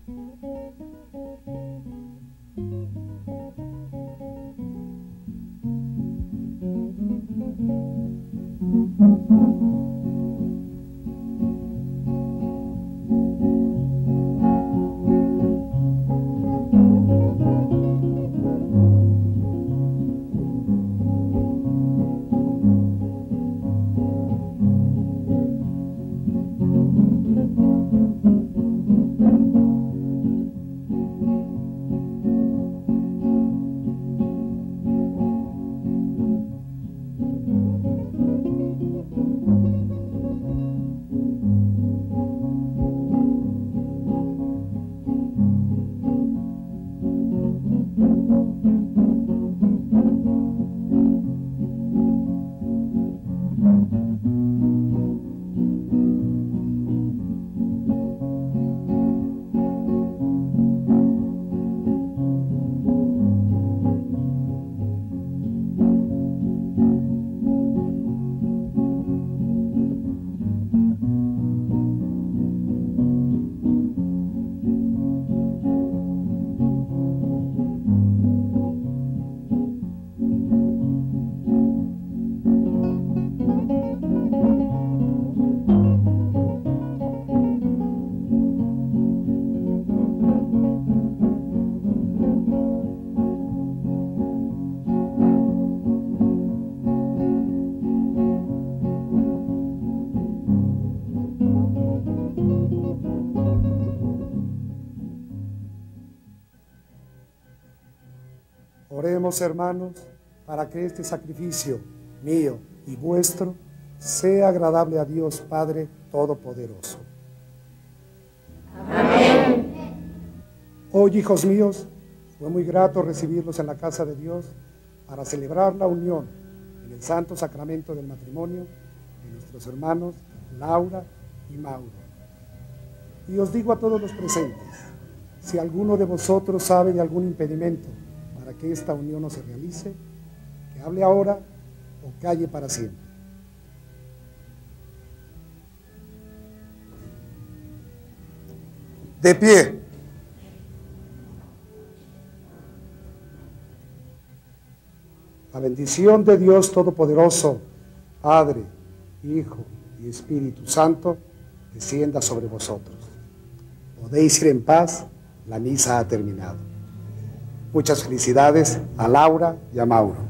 Oremos, hermanos, para que este sacrificio mío y vuestro sea agradable a Dios Padre Todopoderoso. Amén. Hoy, hijos míos, fue muy grato recibirlos en la casa de Dios para celebrar la unión en el santo sacramento del matrimonio de nuestros hermanos Laura y Mauro. Y os digo a todos los presentes, si alguno de vosotros sabe de algún impedimento para que esta unión no se realice, que hable ahora o calle para siempre. De pie. La bendición de Dios Todopoderoso, Padre, Hijo y Espíritu Santo, descienda sobre vosotros. Podéis ir en paz, la misa ha terminado. Muchas felicidades a Laura y a Mauro.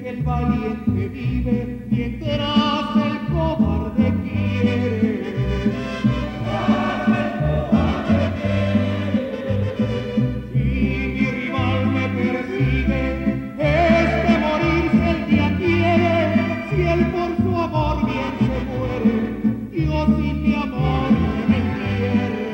que el valiente vive mientras el cobarde quiere. Y mi rival me persigue, este morirse el día quiere. Si él por su amor bien se muere, yo sin mi amor me entierre.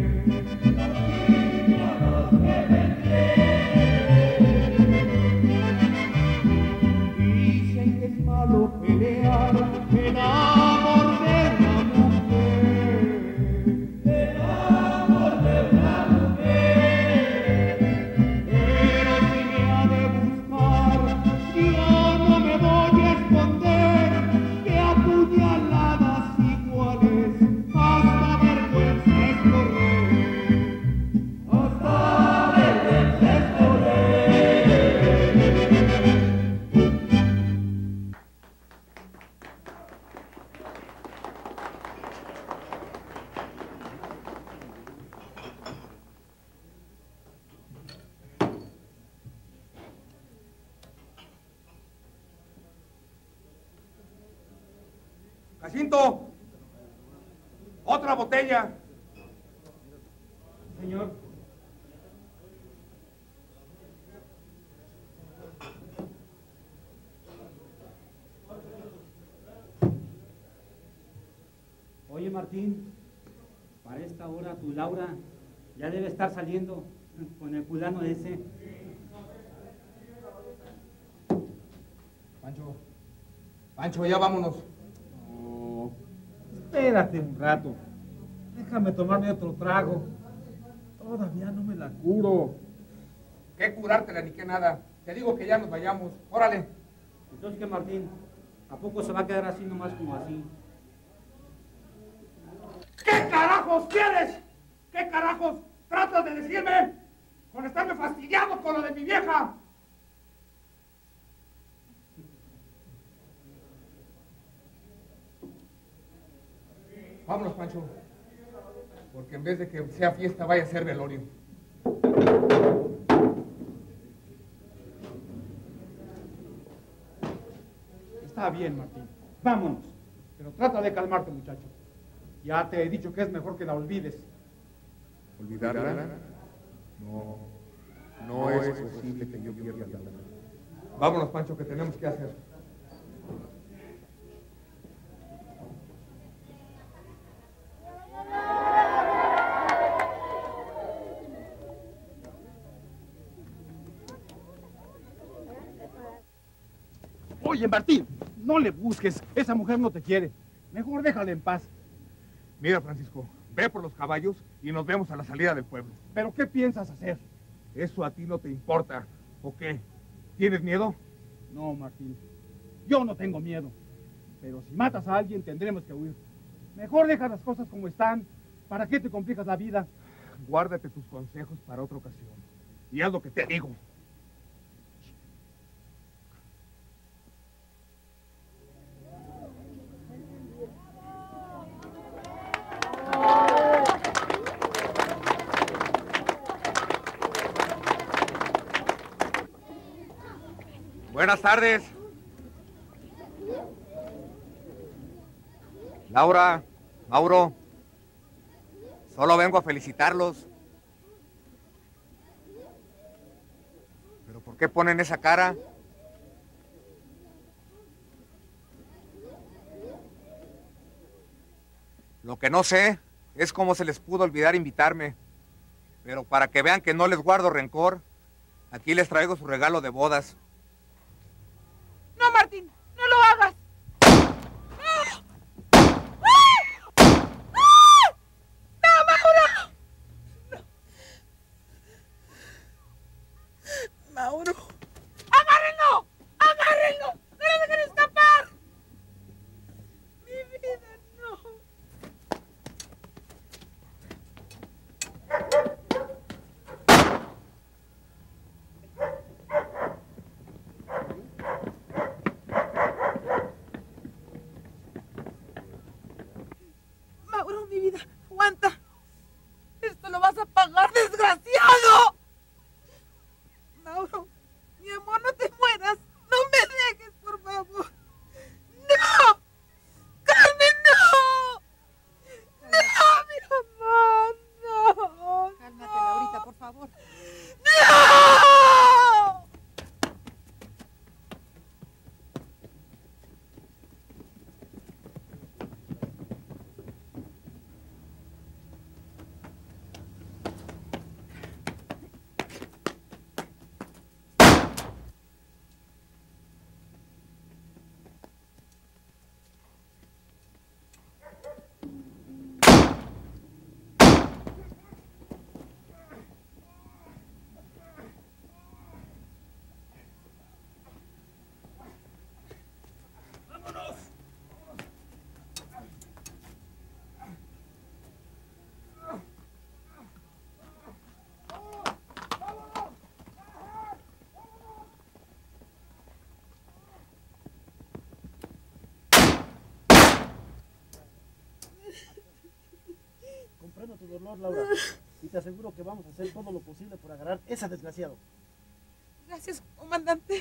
Dicen que es malo pelear el amor de una mujer. El amor de una mujer. Pero si me ha de buscar, yo no me voy a esconder de apuñaladas iguales. Hasta vergüenza es correr. Hasta vergüenza es correr. Jacinto, otra botella. Señor. Oye, Martín, para esta hora tu Laura ya debe estar saliendo con el fulano ese. Pancho, ya vámonos. Oh, espérate un rato. Déjame tomarme otro trago. Todavía no me la curo. ¿Qué curártela ni qué nada? Te digo que ya nos vayamos. Órale. Entonces, ¿qué, Martín? ¿A poco se va a quedar así nomás como así? ¿Qué carajos quieres? ¿Qué carajos tratas de decirme? Con estarme fastidiado con lo de mi vieja. Vámonos, Pancho. Porque en vez de que sea fiesta, vaya a ser velorio. Está bien, Martín. Vámonos. Pero trata de calmarte, muchacho. Ya te he dicho que es mejor que la olvides. ¿Olvidarla? No es posible que yo pierda la vida. Vámonos, Pancho, que tenemos que hacer. Oye, Martín, no le busques. Esa mujer no te quiere. Mejor déjala en paz. Mira, Francisco, ve por los caballos y nos vemos a la salida del pueblo. ¿Pero qué piensas hacer? ¿Eso a ti no te importa? ¿O qué? ¿Tienes miedo? No, Martín. Yo no tengo miedo. Pero si matas a alguien, tendremos que huir. Mejor deja las cosas como están. ¿Para qué te complicas la vida? Guárdate tus consejos para otra ocasión. Y haz lo que te digo. Buenas tardes. Laura, Mauro, solo vengo a felicitarlos. ¿Pero por qué ponen esa cara? Lo que no sé es cómo se les pudo olvidar invitarme. Pero para que vean que no les guardo rencor, aquí les traigo su regalo de bodas. No, Martín, no lo hagas. ¡No, Mauro! No. Mauro. ¡Agárrenlo! ¡Agárrenlo! ¡No lo dejen escapar! Mi vida, no. entiendo tu dolor, Laura. Y te aseguro que vamos a hacer todo lo posible por agarrar a ese desgraciado. Gracias, comandante.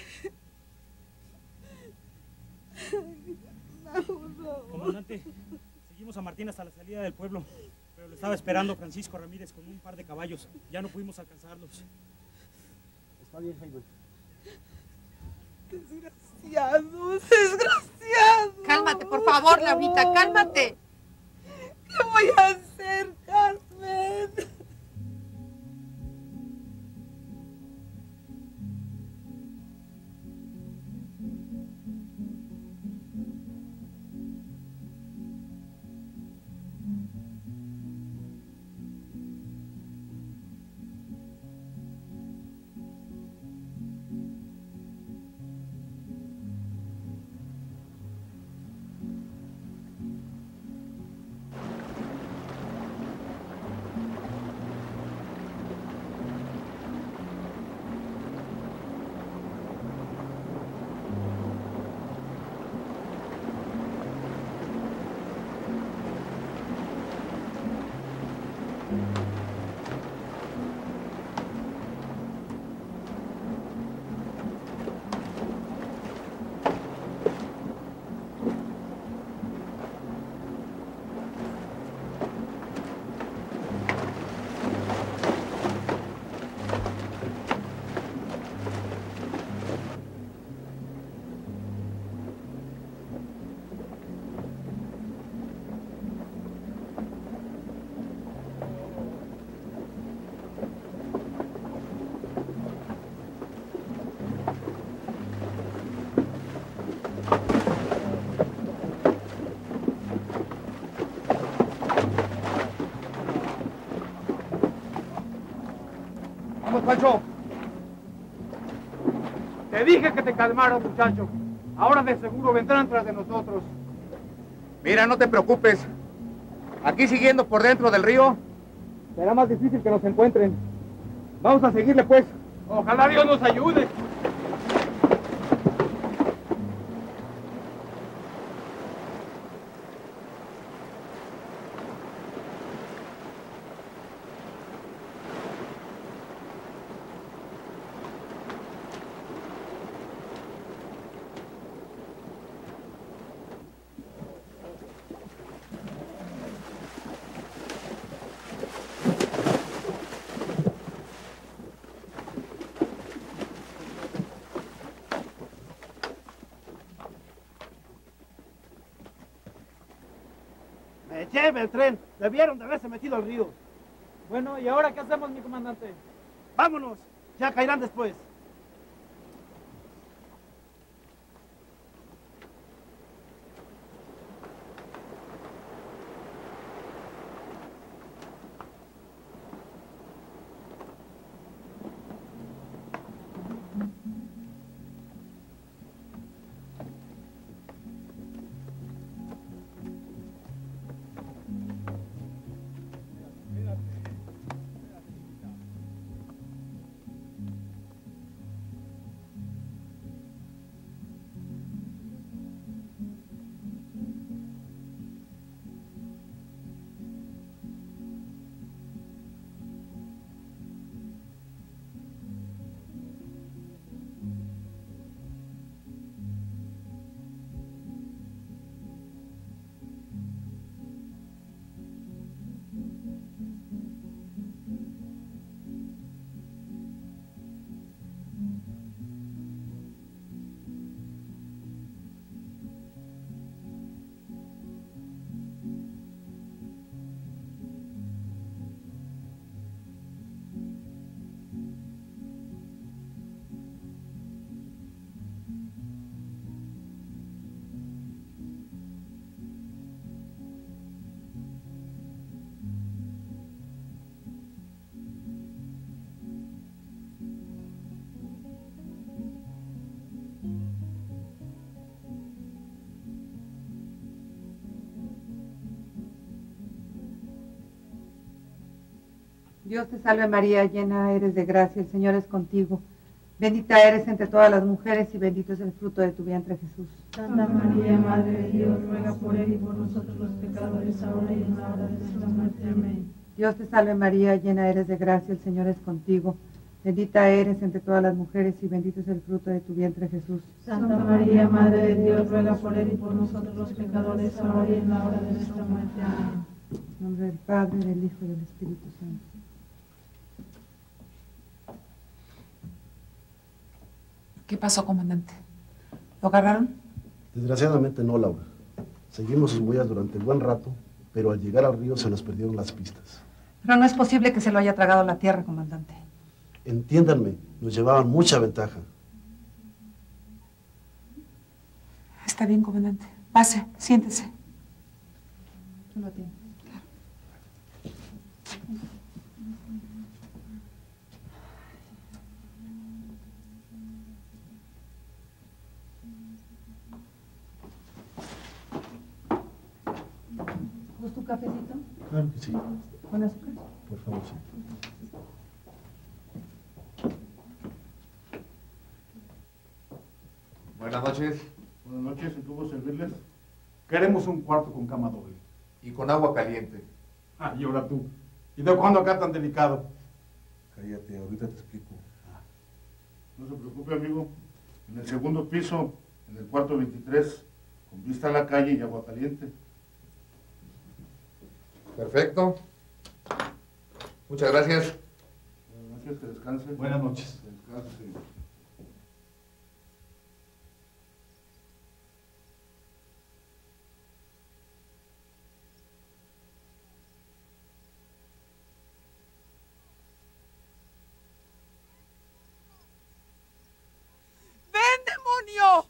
Comandante, seguimos a Martín hasta la salida del pueblo, pero lo estaba esperando Francisco Ramírez con un par de caballos. Ya no pudimos alcanzarlos. Está bien, Jaime. Desgraciados, desgraciados. Cálmate, por favor, Laurita, cálmate. ¿Qué voy a hacer, Carmen? Pancho. Te dije que te calmaras, muchacho. Ahora de seguro vendrán tras de nosotros. Mira, no te preocupes. Aquí siguiendo por dentro del río, será más difícil que nos encuentren. Vamos a seguirle, pues. Ojalá Dios nos ayude. Lleve el tren. Debieron de haberse metido al río. Bueno, ¿y ahora qué hacemos, mi comandante? Vámonos. Ya caerán después. Dios te salve María, llena eres de gracia, el Señor es contigo. Bendita eres entre todas las mujeres y bendito es el fruto de tu vientre, Jesús. Santa María, Madre de Dios, ruega por él y por nosotros los pecadores, ahora y en la hora de nuestra muerte. Amén. Dios te salve María, llena eres de gracia, el Señor es contigo. Bendita eres entre todas las mujeres y bendito es el fruto de tu vientre, Jesús. Santa María, Madre de Dios, ruega por él y por nosotros los pecadores, ahora y en la hora de nuestra muerte. Amén. En nombre del Padre, del Hijo y del Espíritu Santo. ¿Qué pasó, comandante? ¿Lo agarraron? Desgraciadamente no, Laura. Seguimos sus huellas durante buen rato, pero al llegar al río se nos perdieron las pistas. Pero no es posible que se lo haya tragado la tierra, comandante. Entiéndanme, nos llevaban mucha ventaja. Está bien, comandante. Pase, siéntese. Tú lo tienes. ¿Gusta un cafecito? Claro que sí. ¿Con azúcar? Por favor, sí. Buenas noches. Buenas noches, ¿en qué puedo servirles? Queremos un cuarto con cama doble. Y con agua caliente. Ah, y ahora tú. ¿Y de cuándo acá tan delicado? Cállate, ahorita te explico. No se preocupe, amigo. En el segundo piso, en el cuarto 23, con vista a la calle y agua caliente. Perfecto. Muchas gracias. Buenas noches, que descanse. Buenas noches. Que descanse, señor. ¡Ven, demonio!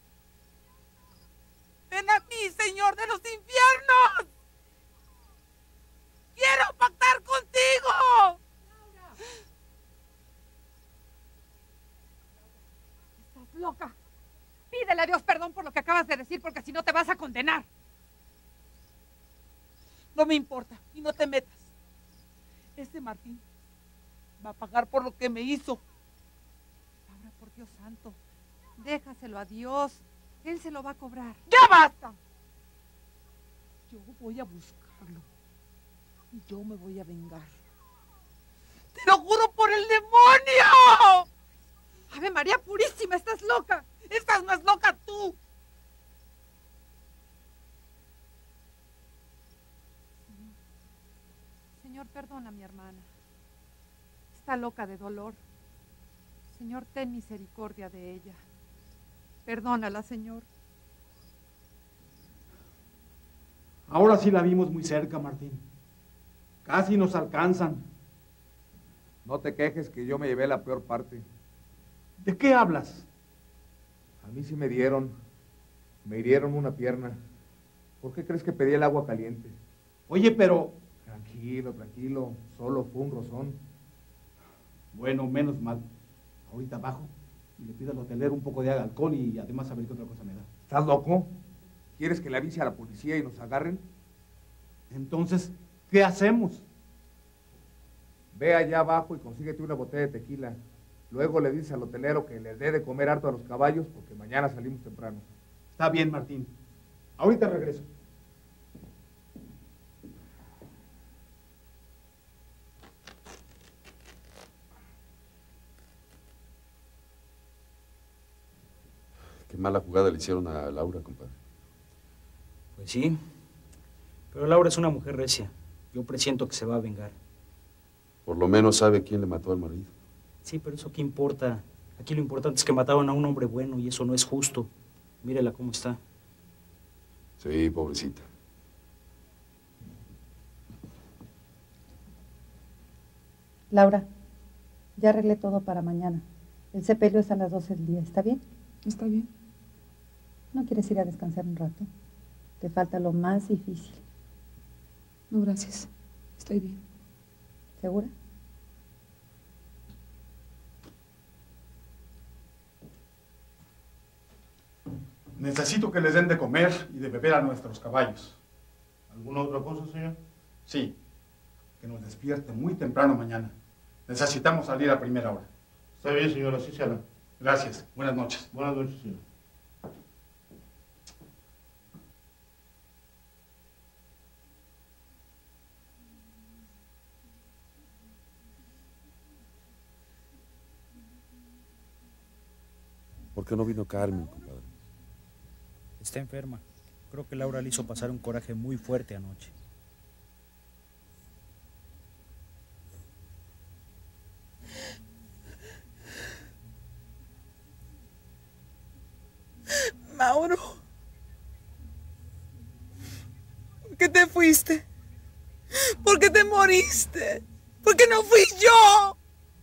¡Ven a mí, Señor de los infiernos! ¡Quiero pactar contigo! Estás loca. Pídele a Dios perdón por lo que acabas de decir, porque si no te vas a condenar. No me importa, y no te metas. Ese Martín va a pagar por lo que me hizo. Laura, por Dios santo, déjaselo a Dios. Él se lo va a cobrar. ¡Ya basta! Yo voy a buscarlo. Y yo me voy a vengar. ¡Te lo juro por el demonio! ¡Ave María Purísima! ¡Estás loca! ¡Estás más loca tú! Señor, perdona a mi hermana. Está loca de dolor. Señor, ten misericordia de ella. Perdónala, Señor. Ahora sí la vimos muy cerca, Martín. Casi nos alcanzan. No te quejes que yo me llevé la peor parte. ¿De qué hablas? A mí sí me dieron. Me hirieron una pierna. ¿Por qué crees que pedí el agua caliente? Oye, pero... Tranquilo, tranquilo. Solo fue un rozón. Bueno, menos mal. Ahorita bajo y le pido al hotelero un poco de alcohol y además a ver qué otra cosa me da. ¿Estás loco? ¿Quieres que le avise a la policía y nos agarren? Entonces, ¿qué hacemos? Ve allá abajo y consíguete una botella de tequila. Luego le dices al hotelero que les dé de comer harto a los caballos porque mañana salimos temprano. Está bien, Martín. Ahorita regreso. Qué mala jugada le hicieron a Laura, compadre. Pues sí, pero Laura es una mujer recia. Yo presiento que se va a vengar. Por lo menos sabe quién le mató al marido. Sí, pero eso qué importa. Aquí lo importante es que mataron a un hombre bueno y eso no es justo. Mírela cómo está. Sí, pobrecita. Laura, ya arreglé todo para mañana. El sepelio es a las 12 del día, ¿está bien? Está bien. ¿No quieres ir a descansar un rato? Te falta lo más difícil. No, gracias. Estoy bien. ¿Segura? Necesito que les den de comer y de beber a nuestros caballos. ¿Alguna otra cosa, señor? Sí, que nos despierte muy temprano mañana. Necesitamos salir a primera hora. Está bien, señor, así se hará. Gracias. Buenas noches. Buenas noches, señor. ¿Por qué no vino Carmen, compadre? Está enferma. Creo que Laura le hizo pasar un coraje muy fuerte anoche. Mauro, ¿por qué te fuiste? ¿Por qué te moriste? ¿Por qué no fui yo?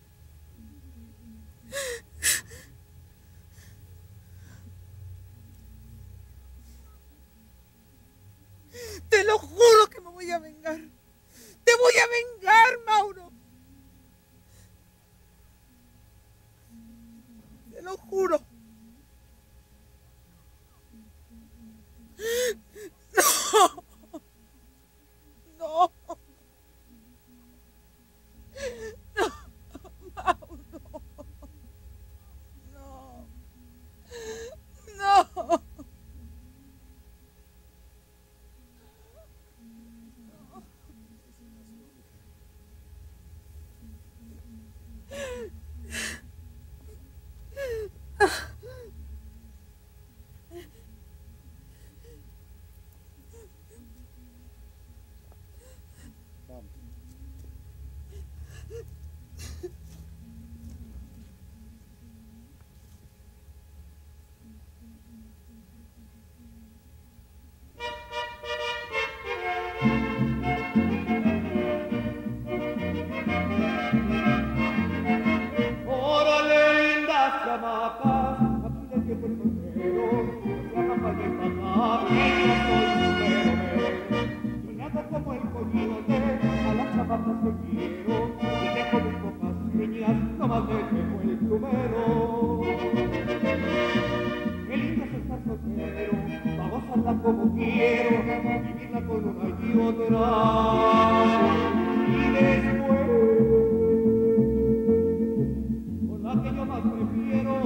Te lo juro que me voy a vengar. Te voy a vengar, Mauro. Te lo juro. No. No. No, Mauro. No. No. Como quiero, vivirla con una y otra, y después con la que yo más prefiero.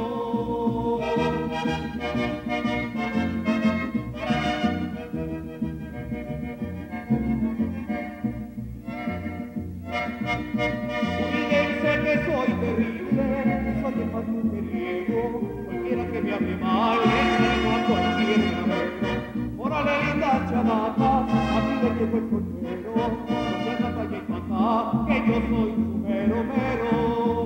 Cuídense que soy terrible, soy el más mujeriego, cualquiera que me hable mal, le a cualquier cabello. Órale, linda chamaca, a mí le llegó el soltero, no se anda para allá y para acá, que yo soy su mero mero.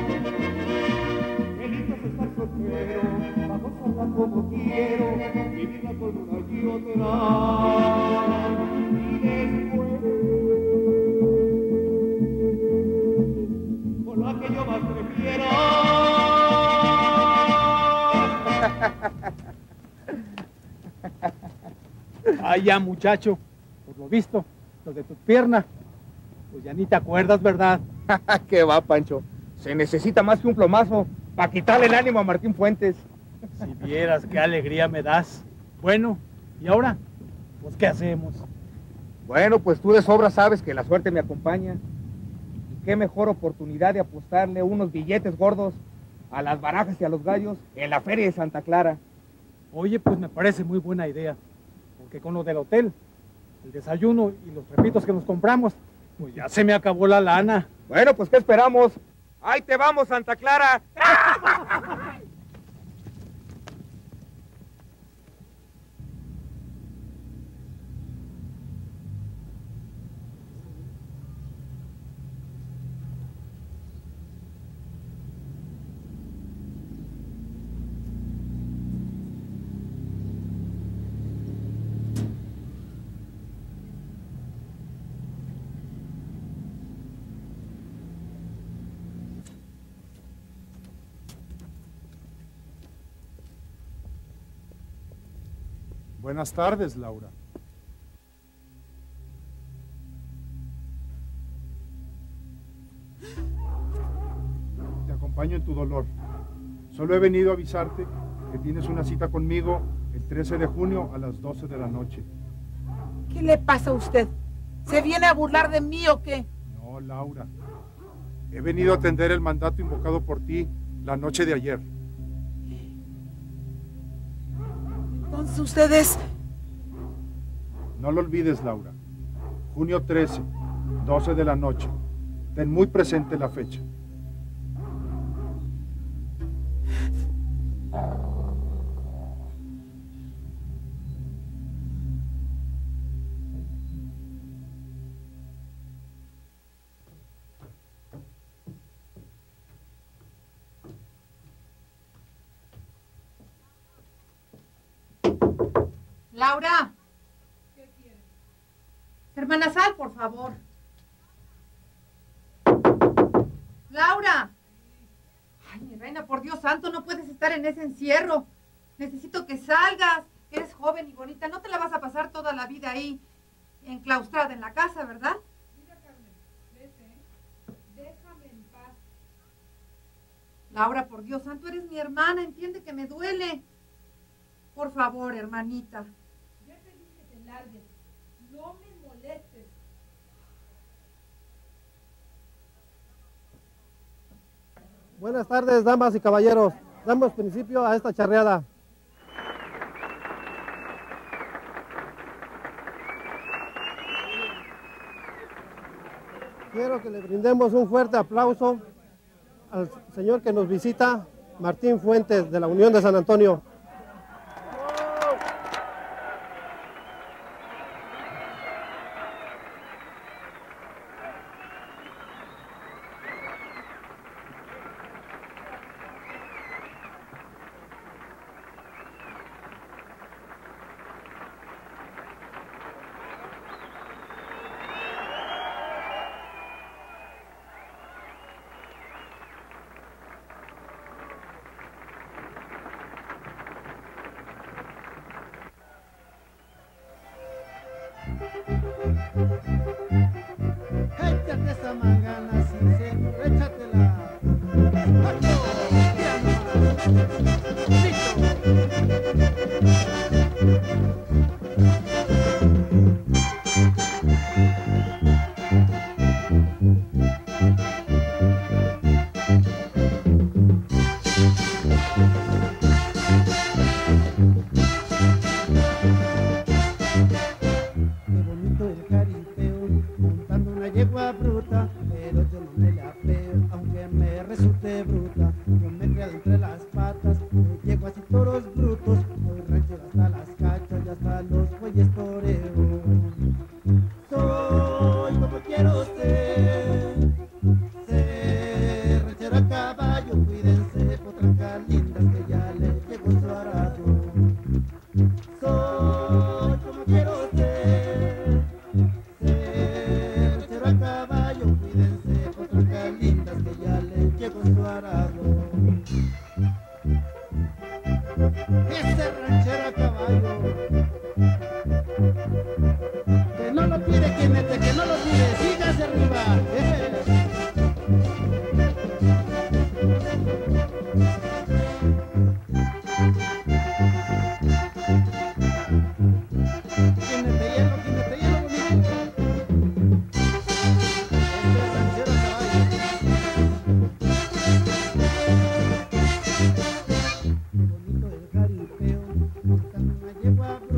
Qué lindo es estar soltero, pa' gozarla como quiero, vivirla con una y otra. Y después, con la que yo más prefiero. Ay, ya, muchacho, por lo visto, lo de tu pierna, pues ya ni te acuerdas, ¿verdad? ¿Qué va, Pancho? Se necesita más que un plomazo para quitarle el ánimo a Martín Fuentes. Si vieras qué alegría me das. Bueno, ¿y ahora? Pues, ¿qué hacemos? Bueno, pues tú de sobra sabes que la suerte me acompaña. Y qué mejor oportunidad de apostarle unos billetes gordos a las barajas y a los gallos en la feria de Santa Clara. Oye, pues me parece muy buena idea. Porque con lo del hotel, el desayuno y los trepitos que nos compramos, pues ya se me acabó la lana. Bueno, pues ¿qué esperamos? ¡Ahí te vamos, Santa Clara! Buenas tardes, Laura. Te acompaño en tu dolor. Solo he venido a avisarte que tienes una cita conmigo el 13 de junio a las 12 de la noche. ¿Qué le pasa a usted? ¿Se viene a burlar de mí o qué? No, Laura. He venido a atender el mandato invocado por ti la noche de ayer. Entonces ustedes... No lo olvides, Laura. Junio 13, 12 de la noche. Ten muy presente la fecha. Laura. ¿Qué quieres? Hermana, sal, por favor. Laura. Ay, mi reina, por Dios santo, no puedes estar en ese encierro. Necesito que salgas. Eres joven y bonita. No te la vas a pasar toda la vida ahí, enclaustrada en la casa, ¿verdad? Mira, Carmen, vete. Déjame en paz. Laura, por Dios santo, eres mi hermana. Entiende que me duele. Por favor, hermanita. Ya te dije que te largues. No me molestes. Buenas tardes, damas y caballeros. Damos principio a esta charreada. Quiero que le brindemos un fuerte aplauso al señor que nos visita, Martín Fuentes, de la Unión de San Antonio. Échate esa mangana, sincero, échatela. Qué bonito el caripeo, montando una yegua bruta, pero yo no me la veo, aunque me resulte bruta. Yo me quedo entre las patas, de yeguas y toros brutos, soy ranchero hasta las cachas y hasta los bueyes toreo. Soy como quiero ser ranchero a caballo, cuídense, potrancas lindas que ya le llegó su arado. Soy como quiero ser ranchero a caballo, cuídense, potrancas lindas que ya le llegó su arado. Ese ranchero a caballo, que no lo tire, jinete, que no lo tire, sígase arriba. Jinete hielo bonito. Este ranchero a caballo. Bonito el jaripeo, montando una yegua bruta.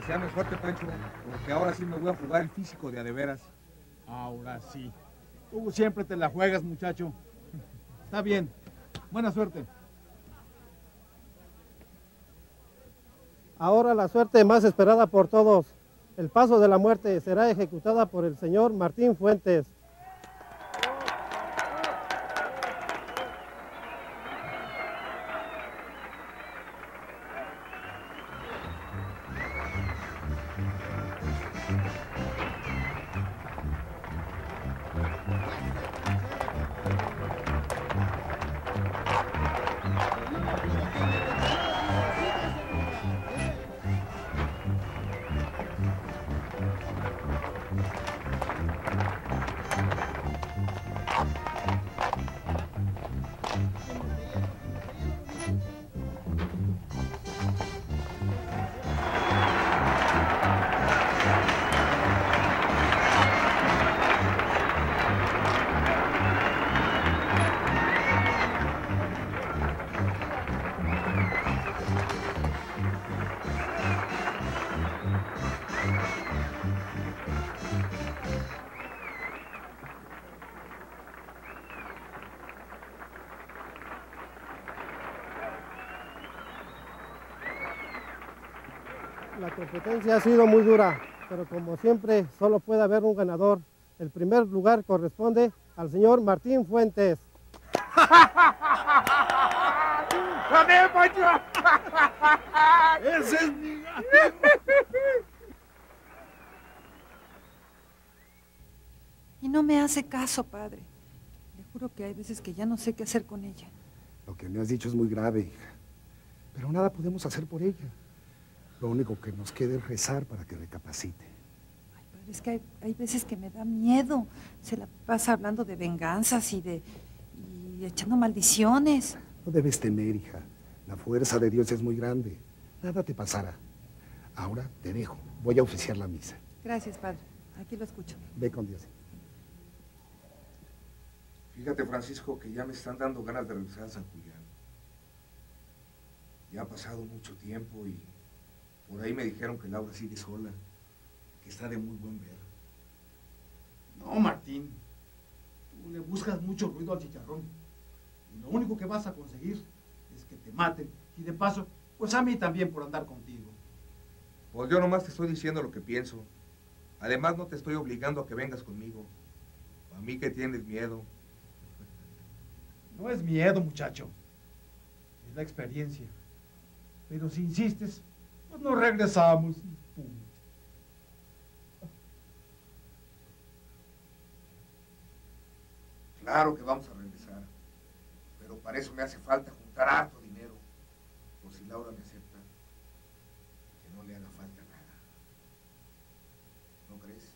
Deseame suerte, Pancho, porque ahora sí me voy a jugar el físico de a de veras. Ahora sí. Tú siempre te la juegas, muchacho. Está bien. Buena suerte. Ahora la suerte más esperada por todos. El paso de la muerte será ejecutada por el señor Martín Fuentes. La competencia ha sido muy dura, pero como siempre solo puede haber un ganador. El primer lugar corresponde al señor Martín Fuentes. ¡Gané, Pancho! ¡Ese es mi gato! Y no me hace caso, padre. Le juro que hay veces que ya no sé qué hacer con ella. Lo que me has dicho es muy grave, hija. Pero nada podemos hacer por ella. Lo único que nos queda es rezar para que recapacite. Ay, padre, es que hay veces que me da miedo. Se la pasa hablando de venganzas y echando maldiciones. No debes temer, hija. La fuerza de Dios es muy grande. Nada te pasará. Ahora te dejo. Voy a oficiar la misa. Gracias, padre. Aquí lo escucho. Ve con Dios. Fíjate, Francisco, que ya me están dando ganas de regresar a San Julián. Ya ha pasado mucho tiempo y por ahí me dijeron que Laura sigue sola, que está de muy buen ver. No, Martín. Tú le buscas mucho ruido al chicharrón. Y lo único que vas a conseguir es que te maten. Y de paso, pues a mí también por andar contigo. Pues yo nomás te estoy diciendo lo que pienso. Además, no te estoy obligando a que vengas conmigo. A mí que tienes miedo. No es miedo, muchacho. Es la experiencia. Pero si insistes, pues nos regresamos. Pum. Claro que vamos a regresar. Pero para eso me hace falta juntar harto dinero. Por si Laura me acepta. Que no le haga falta nada. ¿No crees?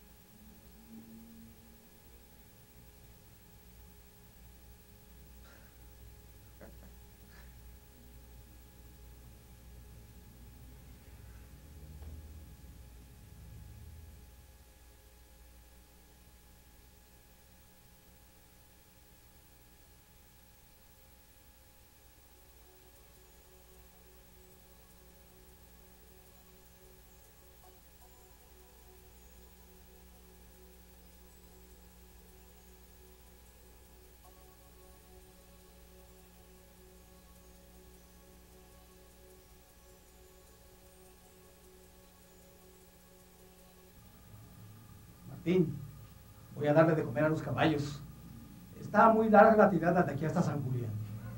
Martín, voy a darle de comer a los caballos. Está muy larga la tirada de aquí hasta San Julián.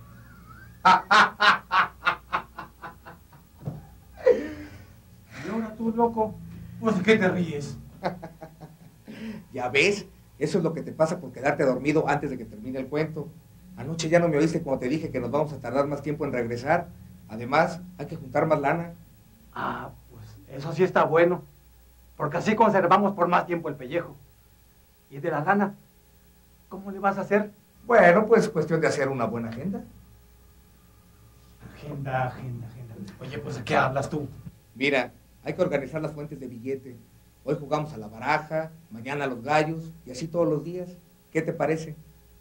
Y ahora tú, loco, pues ¿de qué te ríes? Ya ves, eso es lo que te pasa por quedarte dormido antes de que termine el cuento. Anoche ya no me oíste cuando te dije que nos vamos a tardar más tiempo en regresar. Además, hay que juntar más lana. Ah, pues eso sí está bueno. Porque así conservamos por más tiempo el pellejo. ¿Y de la lana? ¿Cómo le vas a hacer? Bueno, pues cuestión de hacer una buena agenda. Agenda. Oye, pues ¿de qué hablas tú? Mira, hay que organizar las fuentes de billete. Hoy jugamos a la baraja, mañana a los gallos, y así todos los días. ¿Qué te parece?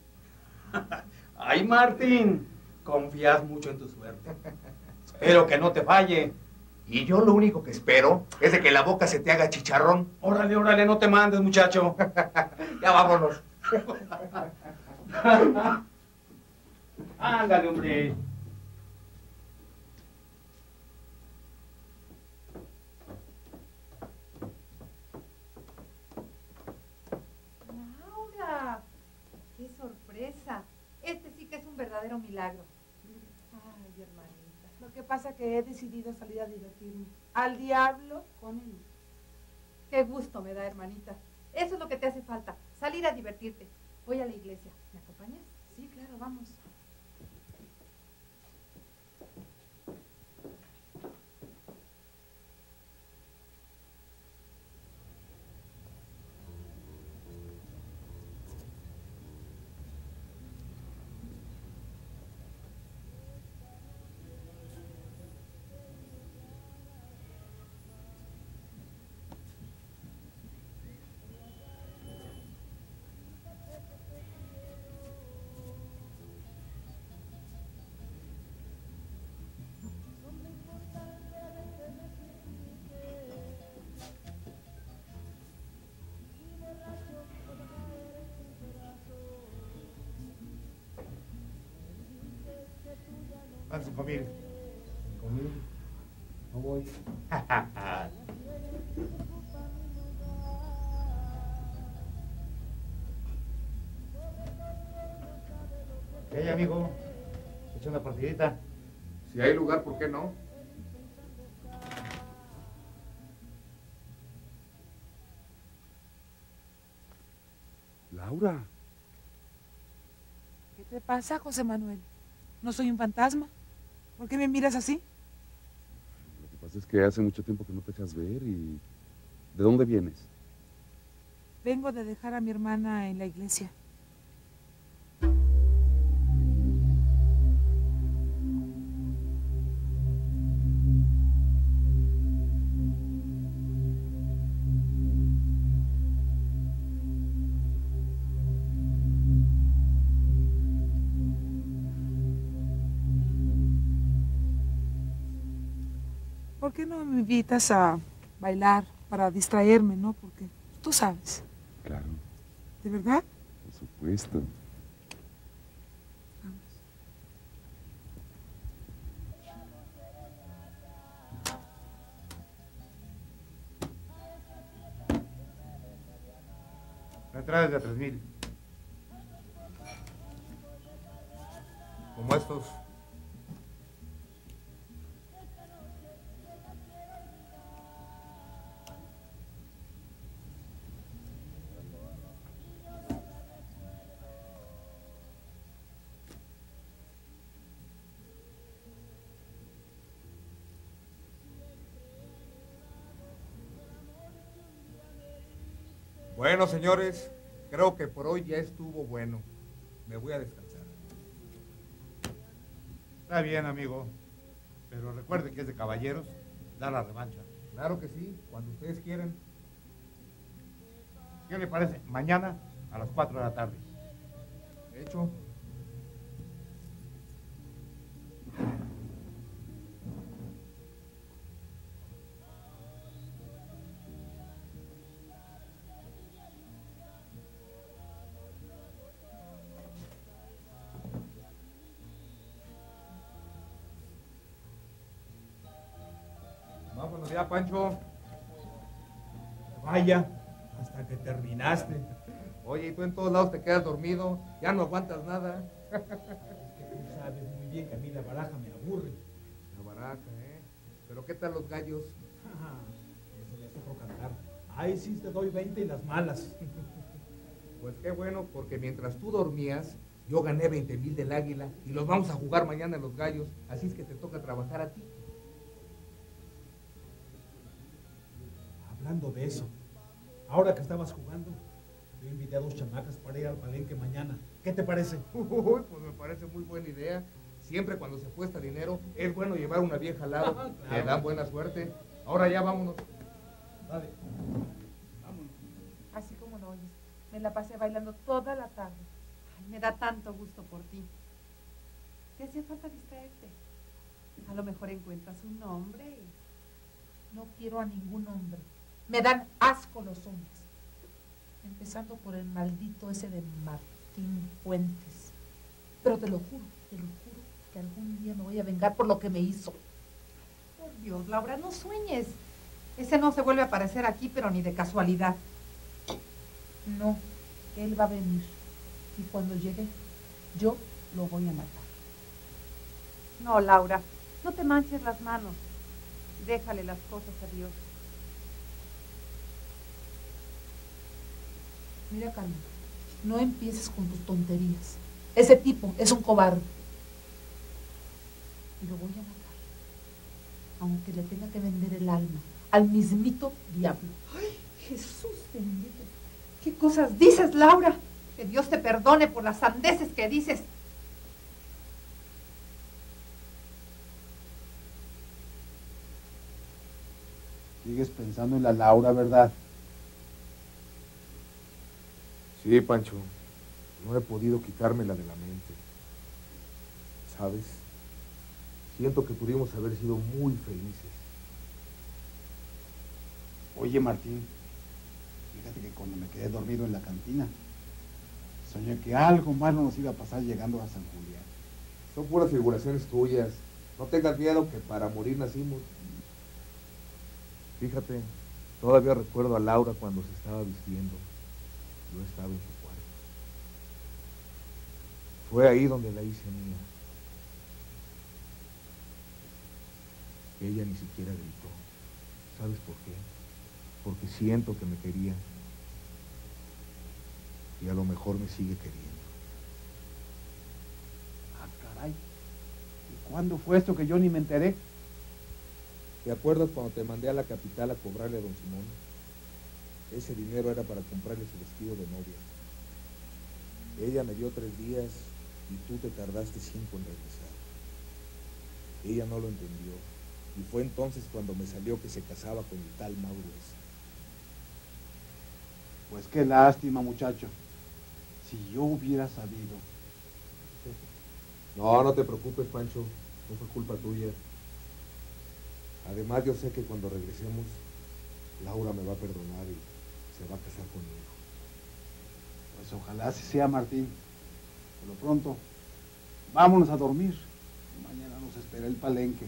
Ay, Martín, confías mucho en tu suerte. Espero que no te falle. Y yo lo único que espero es de que la boca se te haga chicharrón. Órale, órale, no te mandes, muchacho. Ya vámonos. Ándale, hombre. Laura, qué sorpresa. Este sí que es un verdadero milagro. Ay, hermanita. Lo que pasa es que he decidido salir a divertirme. Al diablo con él. Qué gusto me da, hermanita. Eso es lo que te hace falta, salir a divertirte. Voy a la iglesia. ¿Me acompañas? Sí, claro, vamos. Van 5,000. 5,000. No voy. ¿Qué, amigo? Echa una partidita. Si hay lugar, ¿por qué no? Laura. ¿Qué te pasa, José Manuel? ¿No soy un fantasma? ¿Por qué me miras así? Lo que pasa es que hace mucho tiempo que no te dejas ver y... ¿De dónde vienes? Vengo de dejar a mi hermana en la iglesia. ¿Por qué no me invitas a bailar para distraerme, no? Porque tú sabes. Claro, ¿De verdad? por supuesto. La entrada es de 3,000. Como estos. Bueno, señores, creo que por hoy ya estuvo bueno. Me voy a descansar. Está bien, amigo. Pero recuerden que es de caballeros. Da la revancha. Claro que sí, cuando ustedes quieran. ¿Qué le parece? Mañana a las 4 de la tarde. Hecho. Vámonos ya, Pancho. Vaya, hasta que terminaste. Oye, y tú en todos lados te quedas dormido, ya no aguantas nada. Es que tú sabes muy bien que a mí la baraja me aburre. La baraja, ¿eh? Pero ¿qué tal los gallos? Eso ya es otro cantar. Ahí sí te doy 20 y las malas. Pues qué bueno, porque mientras tú dormías, yo gané 20,000 del águila y los vamos a jugar mañana en los gallos, así es que te toca trabajar a ti. Hablando de eso, ahora que estabas jugando, yo invité a 2 chamacas para ir al palenque mañana. ¿Qué te parece? Uy, pues me parece muy buena idea. Siempre cuando se cuesta dinero, es bueno llevar una vieja al lado. Claro. Te dan buena suerte. Ahora ya vámonos. Dale. Vámonos. Así como lo oyes. Me la pasé bailando toda la tarde. Ay, me da tanto gusto por ti. Te hacía falta distraerte. A lo mejor encuentras un hombre No quiero a ningún hombre. Me dan asco los hombres. Empezando por el maldito ese de Martín Fuentes. Pero te lo juro que algún día me voy a vengar por lo que me hizo. Por Dios, Laura, no sueñes. Ese no se vuelve a aparecer aquí, pero ni de casualidad. No, él va a venir. Y cuando llegue, yo lo voy a matar. No, Laura, no te manches las manos. Déjale las cosas a Dios. Mira, Carmen, no empieces con tus tonterías. Ese tipo es un cobarde. Y lo voy a matar. Aunque le tenga que vender el alma al mismito diablo. ¡Ay, Jesús bendito! ¿Qué cosas dices, Laura? Que Dios te perdone por las sandeces que dices. Sigues pensando en la Laura, ¿verdad? Sí, Pancho. No he podido quitármela de la mente. ¿Sabes? Siento que pudimos haber sido muy felices. Oye, Martín, fíjate que cuando me quedé dormido en la cantina, soñé que algo malo nos iba a pasar llegando a San Julián. Son puras figuraciones tuyas. No tengas miedo, que para morir nacimos. Fíjate, todavía recuerdo a Laura cuando se estaba vistiendo. Yo estaba en su cuarto. Fue ahí donde la hice mía. Ella ni siquiera gritó. ¿Sabes por qué? Porque siento que me quería. Y a lo mejor me sigue queriendo. Ah, caray. ¿Y cuándo fue esto que yo ni me enteré? ¿Te acuerdas cuando te mandé a la capital a cobrarle a don Simón? Ese dinero era para comprarle su vestido de novia. Ella me dio 3 días y tú te tardaste 5 en regresar. Ella no lo entendió. Y fue entonces cuando me salió que se casaba con el tal Mauro ese. Pues qué lástima, muchacho. Si yo hubiera sabido. No, no te preocupes, Pancho. No fue culpa tuya. Además, yo sé que cuando regresemos, Laura me va a perdonar y se va a casar conmigo. Pues ojalá así sea, Martín. Por lo pronto, vámonos a dormir. Mañana nos espera el palenque.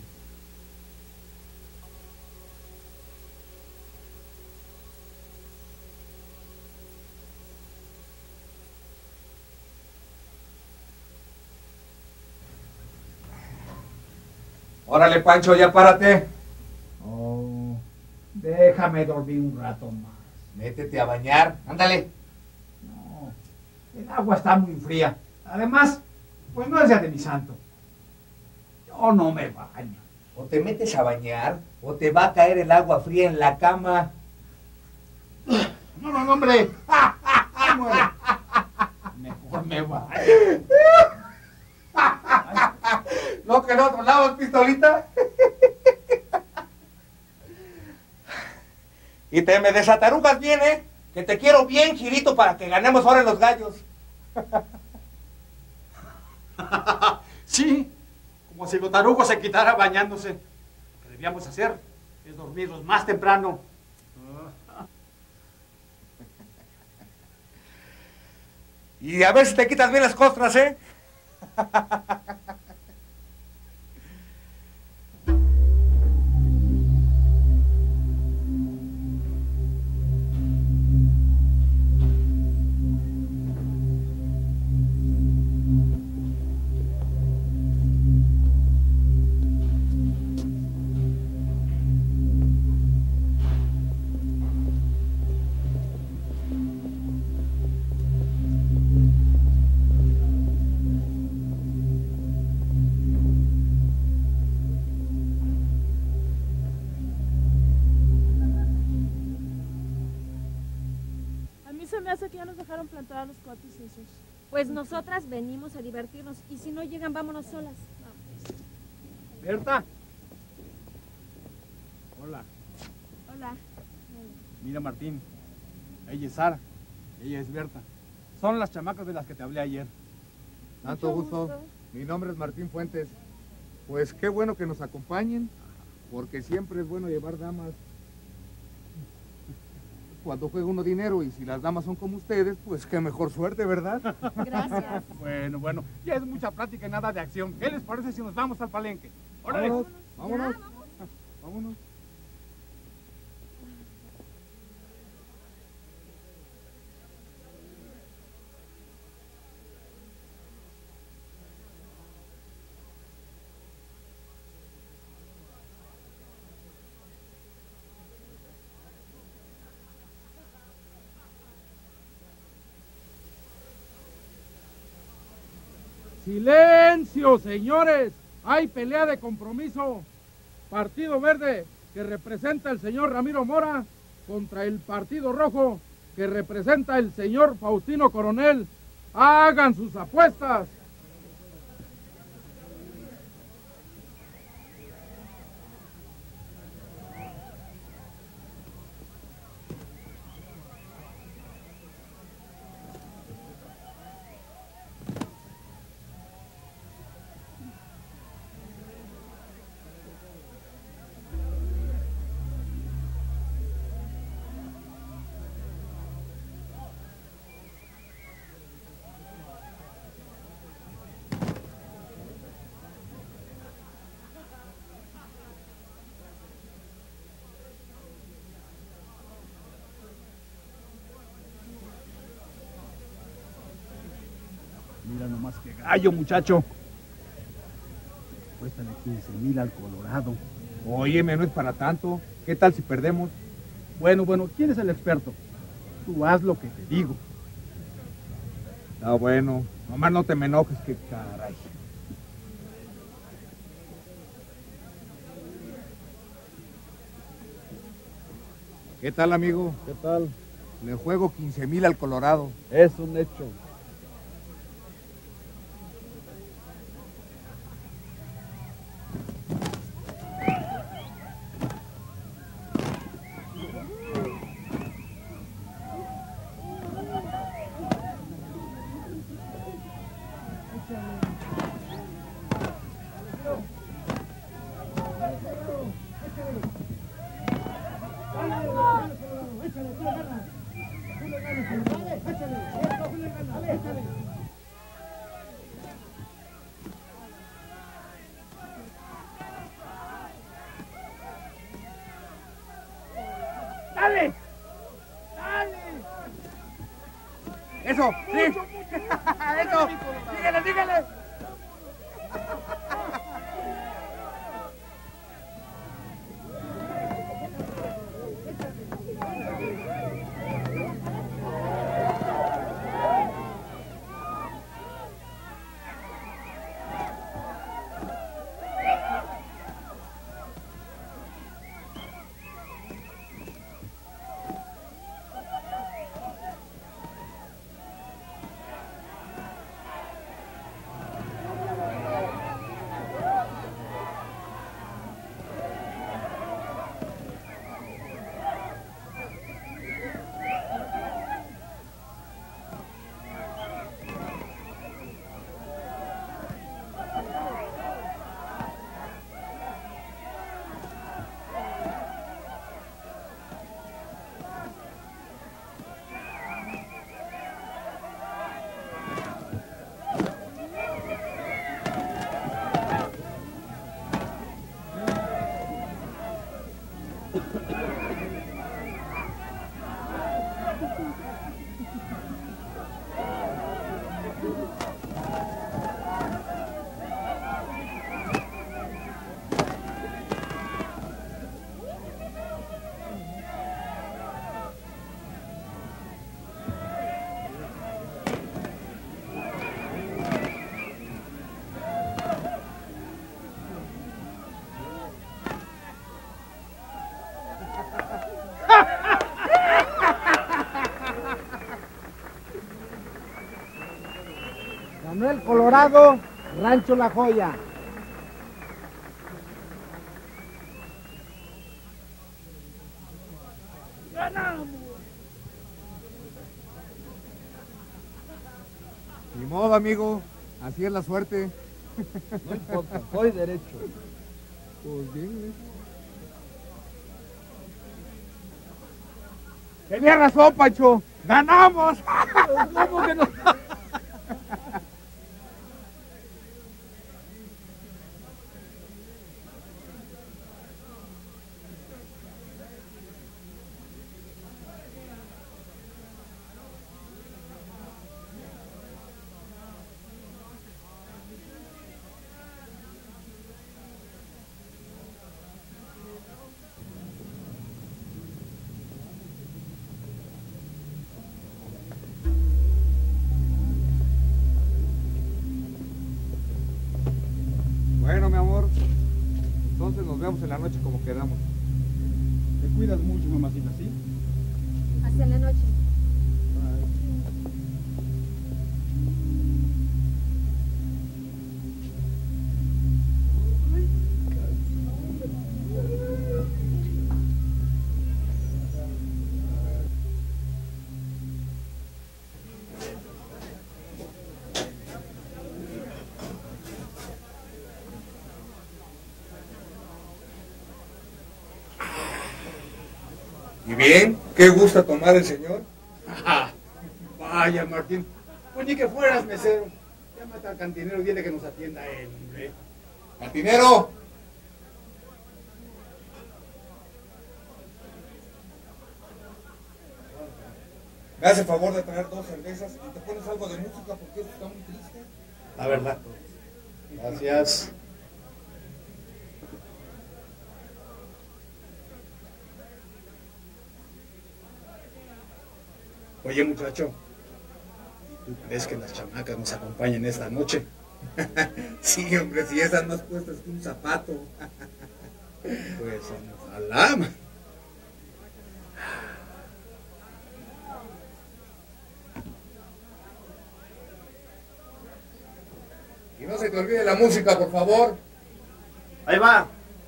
Órale, Pancho, ya párate. Oh, déjame dormir un rato más. Métete a bañar, ándale. No, el agua está muy fría. Además, pues no es ya de mi santo. Yo no me baño. O te metes a bañar, o te va a caer el agua fría en la cama. No, hombre. Mejor me baño. ¿No que en otro lado, pistolita? Y te me desatarugas bien, ¿eh? Que te quiero bien, Girito, para que ganemos ahora en los gallos. Sí, como si los tarugos se quitara bañándose. Lo que debíamos hacer es dormirlos más temprano. Y a ver si te quitas bien las costras, ¿eh? Me hace que ya nos dejaron plantar a los cuates esos. Pues nosotras venimos a divertirnos y si no llegan, vámonos solas. Vamos. Berta. Hola. Hola. Mira, Martín. Ella es Sara. Ella es Berta. Son las chamacas de las que te hablé ayer. Tanto gusto. Mi nombre es Martín Fuentes. Pues qué bueno que nos acompañen. Porque siempre es bueno llevar damas. Cuando juega uno dinero y si las damas son como ustedes, pues qué mejor suerte, ¿verdad? Gracias. Bueno, ya es mucha plática y nada de acción. ¿Qué les parece si nos vamos al palenque? ¡Órale! Vámonos. Vámonos. ¡Silencio, señores! Hay pelea de compromiso. Partido Verde, que representa el señor Ramiro Mora, contra el Partido Rojo, que representa el señor Faustino Coronel. ¡Hagan sus apuestas! Mira nomás que gallo, muchacho. Cuéstale 15,000 al Colorado. Óyeme, no es para tanto. ¿Qué tal si perdemos? Bueno, ¿quién es el experto? Tú haz lo que te digo. Está bueno. Nomás no te me enojes, que caray. ¿Qué tal, amigo? ¿Qué tal? Le juego 15,000 al Colorado. Es un hecho. ¡Dale! ¡Eso! ¡Sí! ¡Eso! ¡Dígale! Ganó el Colorado, Rancho La Joya. ¡Ganamos! Ni modo, amigo. Así es la suerte. No importa, soy derecho. Pues bien, Tenía razón, Pancho. ¡Ganamos! ¿Cómo que no? Bueno, mi amor, entonces nos vemos en la noche como quedamos. Te cuidas mucho, mamacita, ¿sí? Hasta la noche. ¿Y bien? ¿Qué gusta tomar el señor? Ajá. Vaya, Martín. Pues ni que fueras mesero. Llámate al cantinero y dile que nos atienda él, hombre. ¡Cantinero! Me hace favor de traer 2 cervezas y te pones algo de música porque esto está muy triste. La verdad. Gracias. Oye, muchacho, ¿tú crees que las chamacas nos acompañen esta noche? Sí, hombre, si esas más puestas que un zapato. Pues ojalá. Y no se te olvide la música, por favor. Ahí va.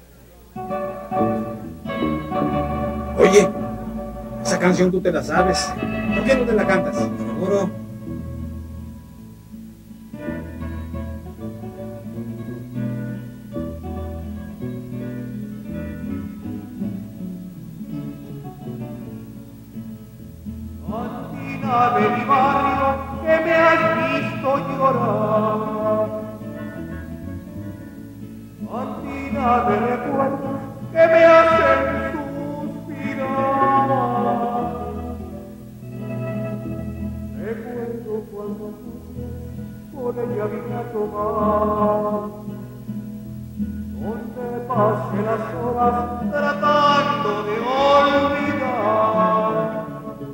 Oye, esa canción tú te la sabes. ¿Por qué no te la cantas? Seguro. Cantina de mi barrio que me has visto llorar. Cantina de recuerdos que me hacen suspirar. Recuerdo cuando tú por ella vine a tomar, donde pasé las horas tratando de olvidar.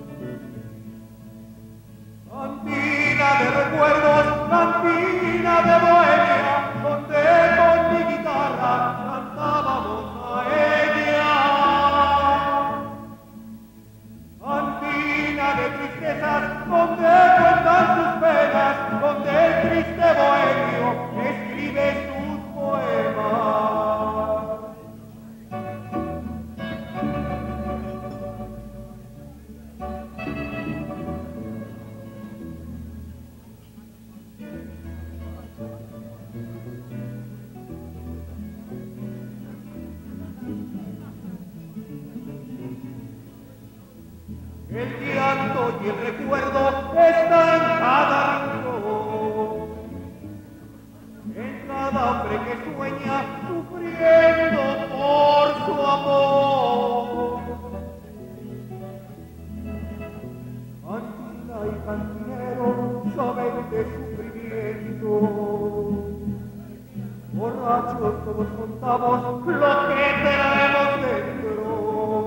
Cantina de recuerdos, cantina de bohemia, donde con mi guitarra cantábamos a ella. Cantina de tristezas, donde cuentan sus penas, donde el triste bohemio escribe sus poemas. El llanto y el recuerdo están en cada rincón, en cada hombre que sueña sufriendo por su amor. Cantina y cantinero saben de sufrimiento, borrachos todos contamos lo que traemos dentro.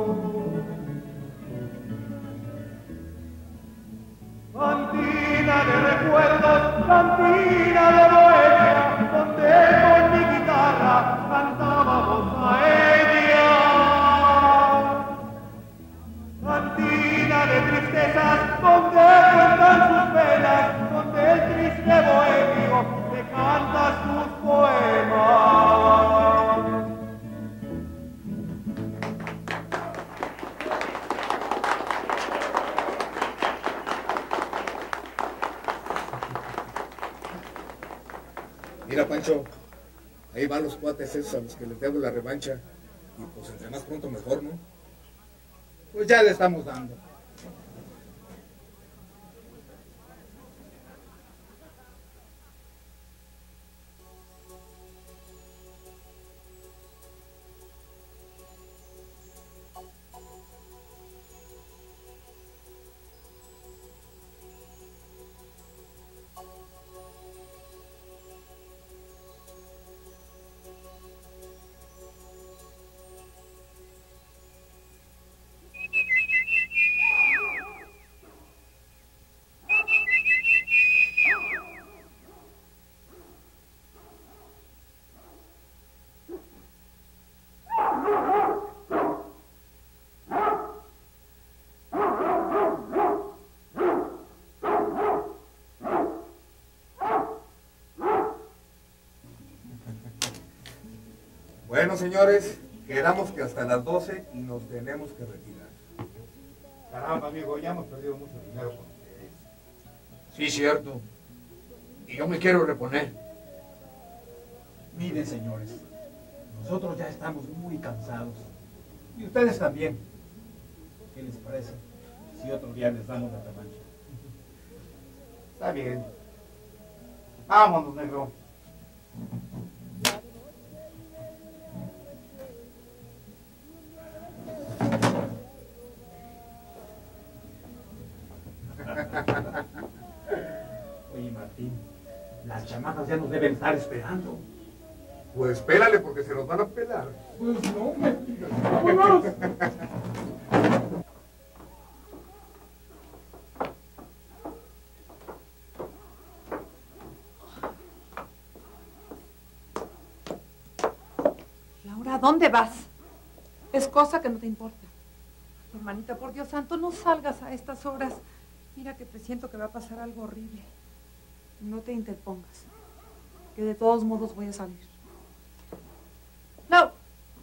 Cantina de recuerdos, cantina de bohemia, donde con mi guitarra cantábamos a ella. Cantina de tristezas, donde cuentan sus penas, donde el triste bohemio te canta sus poemas. Mira, Pancho, ahí van los cuates esos a los que les debo la revancha. Y pues entre más pronto mejor, ¿no? Pues ya le estamos dando. Bueno, señores, quedamos que hasta las 12 y nos tenemos que retirar. Caramba, amigo, ya hemos perdido mucho dinero con ustedes. Sí, cierto. Y yo me quiero reponer. Miren, señores, nosotros ya estamos muy cansados. Y ustedes también. ¿Qué les parece si otro día les damos la revancha? Está bien. Vámonos, negro. Oye, Martín, las chamacas ya nos deben estar esperando. Pues pélale porque se nos van a pelar. Pues no me digas. ¡Vámonos! Laura, ¿a dónde vas? Es cosa que no te importa. Hermanita, por Dios santo, no salgas a estas horas. Mira que presiento que va a pasar algo horrible. No te interpongas, que de todos modos voy a salir. No.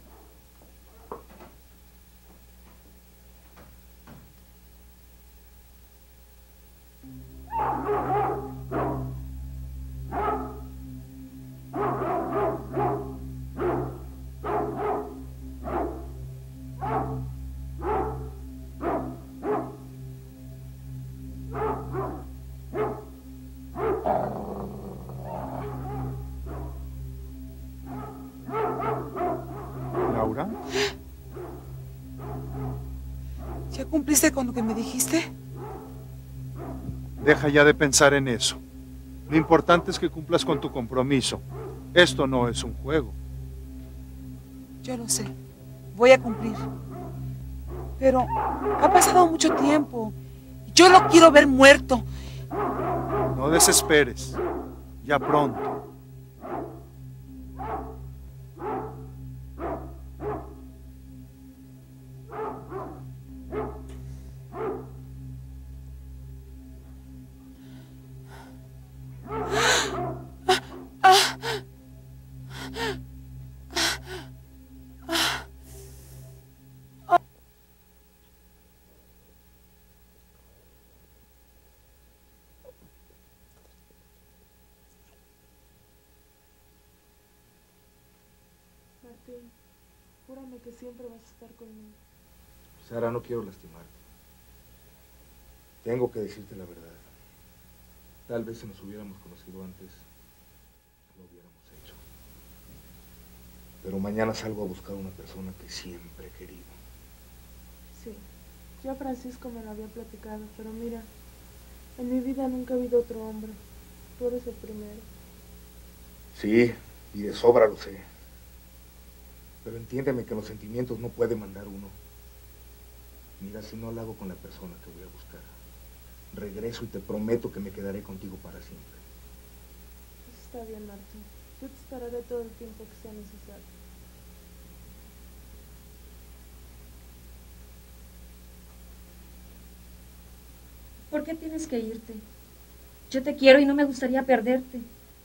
¿Laura? ¿Ya cumpliste con lo que me dijiste? Deja ya de pensar en eso. Lo importante es que cumplas con tu compromiso. Esto no es un juego. Yo lo sé. Voy a cumplir. Pero ha pasado mucho tiempo. Yo lo quiero ver muerto. No desesperes. Ya pronto. Martín, júrame que siempre vas a estar conmigo. Sara, no quiero lastimarte. Tengo que decirte la verdad. Tal vez si nos hubiéramos conocido antes, lo hubiéramos hecho. Pero mañana salgo a buscar una persona que siempre he querido. Sí, ya Francisco me lo había platicado, pero mira, en mi vida nunca ha habido otro hombre. Tú eres el primero. Sí, y de sobra lo sé. Pero entiéndeme que los sentimientos no puede mandar uno. Mira, si no lo hago con la persona que voy a buscar, regreso y te prometo que me quedaré contigo para siempre. Eso está bien, Martín. Yo te esperaré todo el tiempo que sea necesario. ¿Por qué tienes que irte? Yo te quiero y no me gustaría perderte.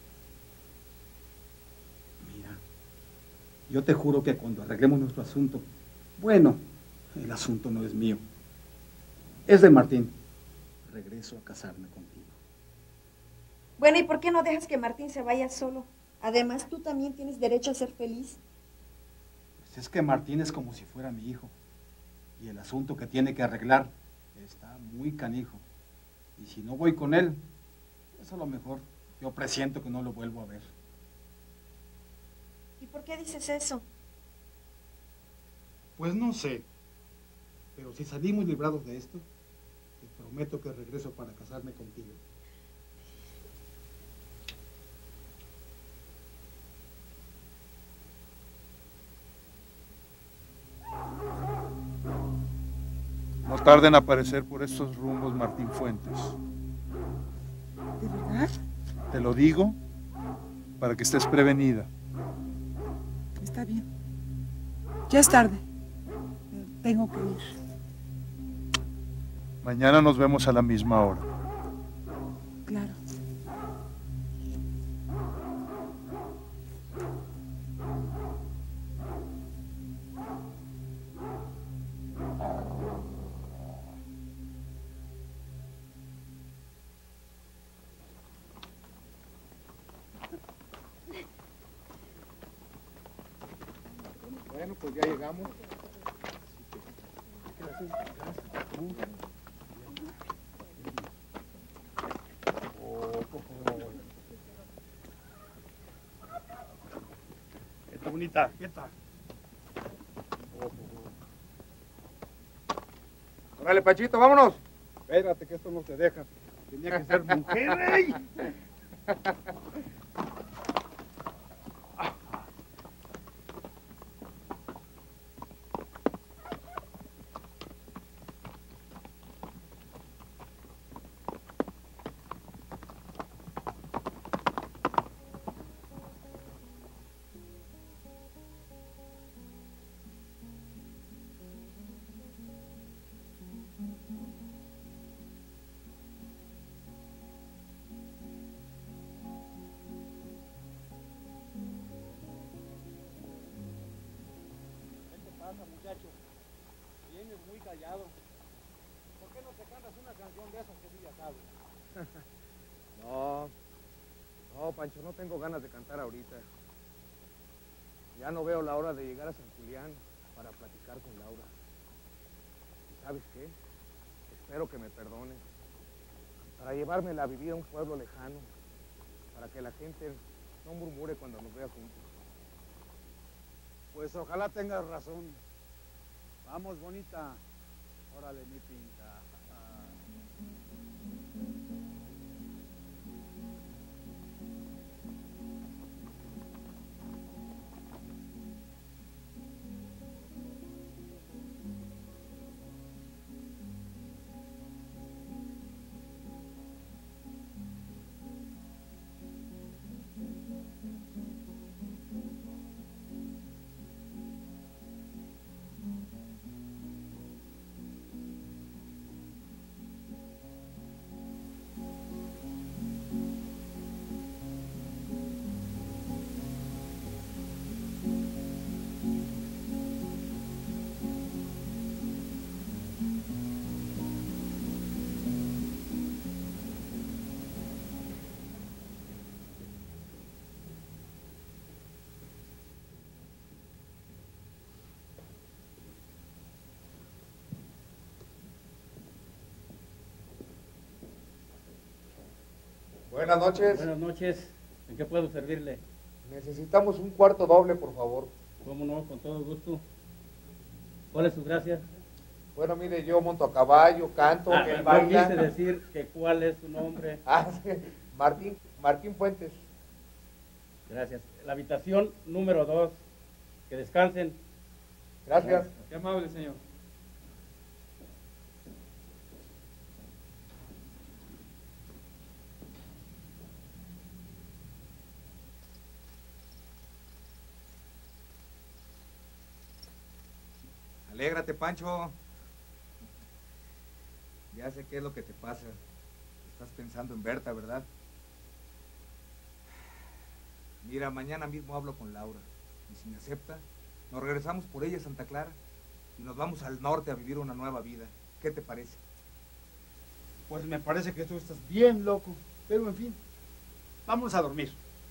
Yo te juro que cuando arreglemos nuestro asunto, bueno, el asunto no es mío, es de Martín. Regreso a casarme contigo. Bueno, ¿y por qué no dejas que Martín se vaya solo? Además, tú también tienes derecho a ser feliz. Pues es que Martín es como si fuera mi hijo. Y el asunto que tiene que arreglar está muy canijo. Y si no voy con él, pues a lo mejor yo presiento que no lo vuelvo a ver. ¿Y por qué dices eso? Pues no sé. Pero si salimos librados de esto, te prometo que regreso para casarme contigo. No tarden en aparecer por estos rumbos Martín Fuentes. ¿De verdad? Te lo digo para que estés prevenida. Está bien. Ya es tarde. Tengo que ir. Mañana nos vemos a la misma hora. Claro. Bueno, pues ya llegamos. ¿Qué haces en casa? ¿Qué tal, bonita? ¿Qué tal? Órale, Pachito, vámonos. Espérate, que esto no te deja. Tenía que ser mujer, ¡ey! Muchacho, vienes muy callado. ¿Por qué no te cantas una canción de esas que tú ya sabes? No, Pancho, no tengo ganas de cantar ahorita. Ya no veo la hora de llegar a San Julián para platicar con Laura. ¿Y sabes qué? Espero que me perdones. Para llevármela a vivir a un pueblo lejano, para que la gente no murmure cuando nos vea juntos. Pues ojalá tengas razón. Vamos, bonita. Órale, mi pinta. Buenas noches. Buenas noches. ¿En qué puedo servirle? Necesitamos un cuarto doble, por favor. ¿Cómo no? Con todo gusto. ¿Cuál es su gracia? Bueno, mire, yo monto a caballo, canto, él baila. Quise decir que cuál es su nombre. Sí. Martín Fuentes. Gracias. La habitación número 2. Que descansen. Gracias. Qué amable, señor. Alégrate, Pancho. Ya sé qué es lo que te pasa. Estás pensando en Berta, ¿verdad? Mira, mañana mismo hablo con Laura. Y si me acepta, nos regresamos por ella a Santa Clara y nos vamos al norte a vivir una nueva vida. ¿Qué te parece? Pues me parece que tú estás bien loco. Pero en fin, vamos a dormir.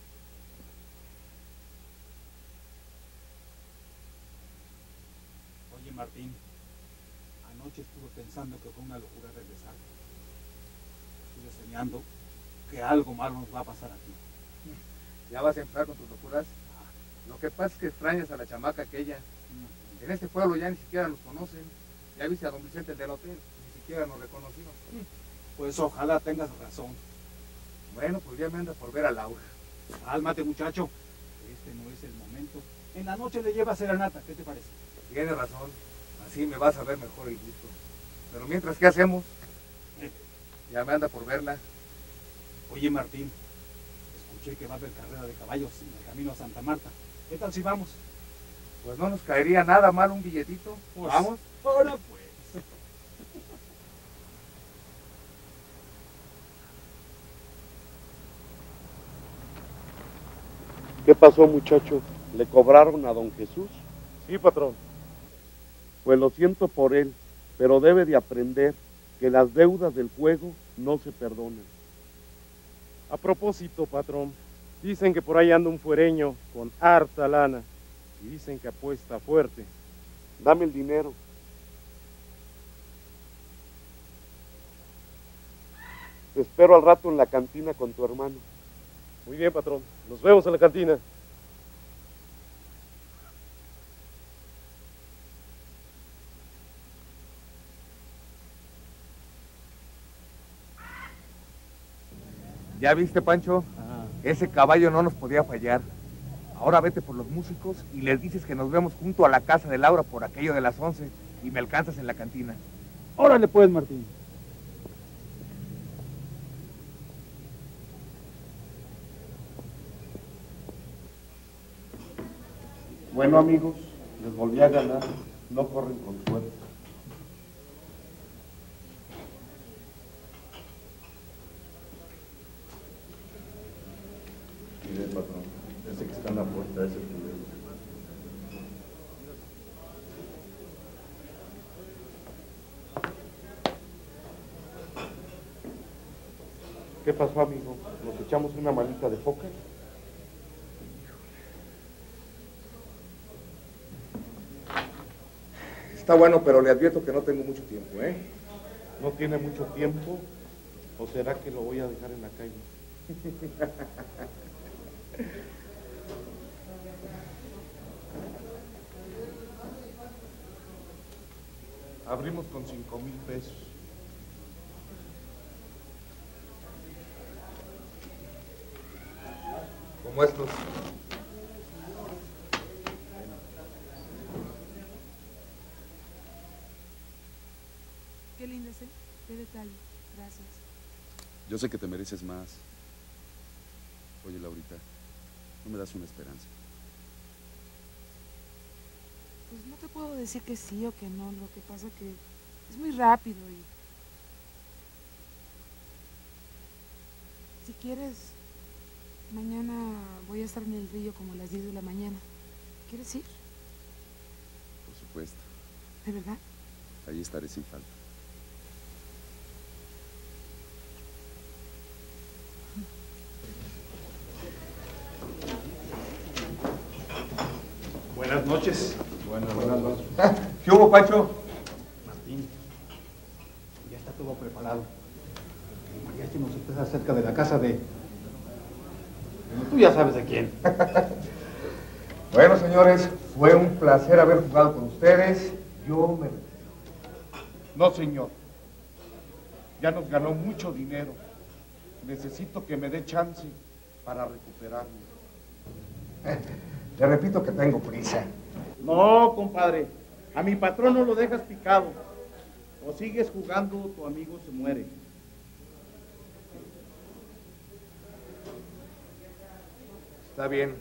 Oye, Martín, anoche estuve pensando que fue una locura regresar. Estuve soñando que algo malo nos va a pasar aquí. ¿Ya vas a empezar con tus locuras? Lo que pasa es que extrañas a la chamaca aquella. En este pueblo ya ni siquiera nos conocen. Ya viste a don Vicente del hotel, ni siquiera nos reconocimos. Pues ojalá tengas razón. Bueno, pues ya me anda por ver a Laura. Cálmate, muchacho. Este no es el momento. En la noche le llevas serenata, ¿qué te parece? Tienes razón. Así me vas a ver mejor el gusto. Pero mientras, ¿qué hacemos? Ya me anda por verla. Oye, Martín, escuché que va a haber carrera de caballos en el camino a Santa Marta. ¿Qué tal si vamos? Pues no nos caería nada mal un billetito. Pues, ¿vamos? Ahora pues. ¿Qué pasó, muchacho? ¿Le cobraron a don Jesús? Sí, patrón. Pues lo siento por él, pero debe de aprender que las deudas del juego no se perdonan. A propósito, patrón, dicen que por ahí anda un fuereño con harta lana. Y dicen que apuesta fuerte. Dame el dinero. Te espero al rato en la cantina con tu hermano. Muy bien, patrón. Nos vemos en la cantina. ¿Ya viste, Pancho? Ese caballo no nos podía fallar. Ahora vete por los músicos y les dices que nos vemos junto a la casa de Laura por aquello de las 11 y me alcanzas en la cantina. Órale pues, Martín. Bueno, amigos, les volví a ganar. No corren con suerte. Mire, patrón, ese que está en la puerta es el primero. ¿Qué pasó, amigo? ¿Nos echamos una manita de póker? Está bueno, pero le advierto que no tengo mucho tiempo, ¿eh? ¿No tiene mucho tiempo? ¿O será que lo voy a dejar en la calle? Abrimos con 5,000 pesos. Como estos. Qué linda, ¿eh? Qué detalle. Gracias. Yo sé que te mereces más. Oye, Laurita, ¿no me das una esperanza? Pues no te puedo decir que sí o que no. Lo que pasa que es muy rápido y... Si quieres, mañana voy a estar en el río como a las 10 de la mañana. ¿Quieres ir? Por supuesto. ¿De verdad? Allí estaré sin falta. Buenas noches. Buenas noches. ¿Qué hubo, Pancho? Martín, ya está todo preparado. El mariachi nos espera cerca de la casa de... Bueno, tú ya sabes de quién. Bueno, señores, fue un placer haber jugado con ustedes. Yo me retiro. No, señor. Ya nos ganó mucho dinero. Necesito que me dé chance para recuperarlo. Le repito que tengo prisa. No, compadre. A mi patrón no lo dejas picado. O sigues jugando o tu amigo se muere. Está bien.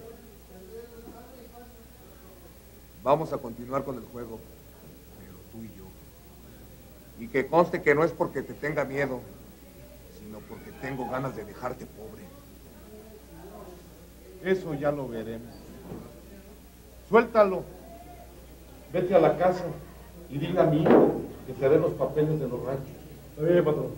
Vamos a continuar con el juego. Pero tú y yo. Y que conste que no es porque te tenga miedo, sino porque tengo ganas de dejarte pobre. Eso ya lo veremos. Suéltalo. Vete a la casa y dile a mi hijo que te dé los papeles de los ranchos. Patrón.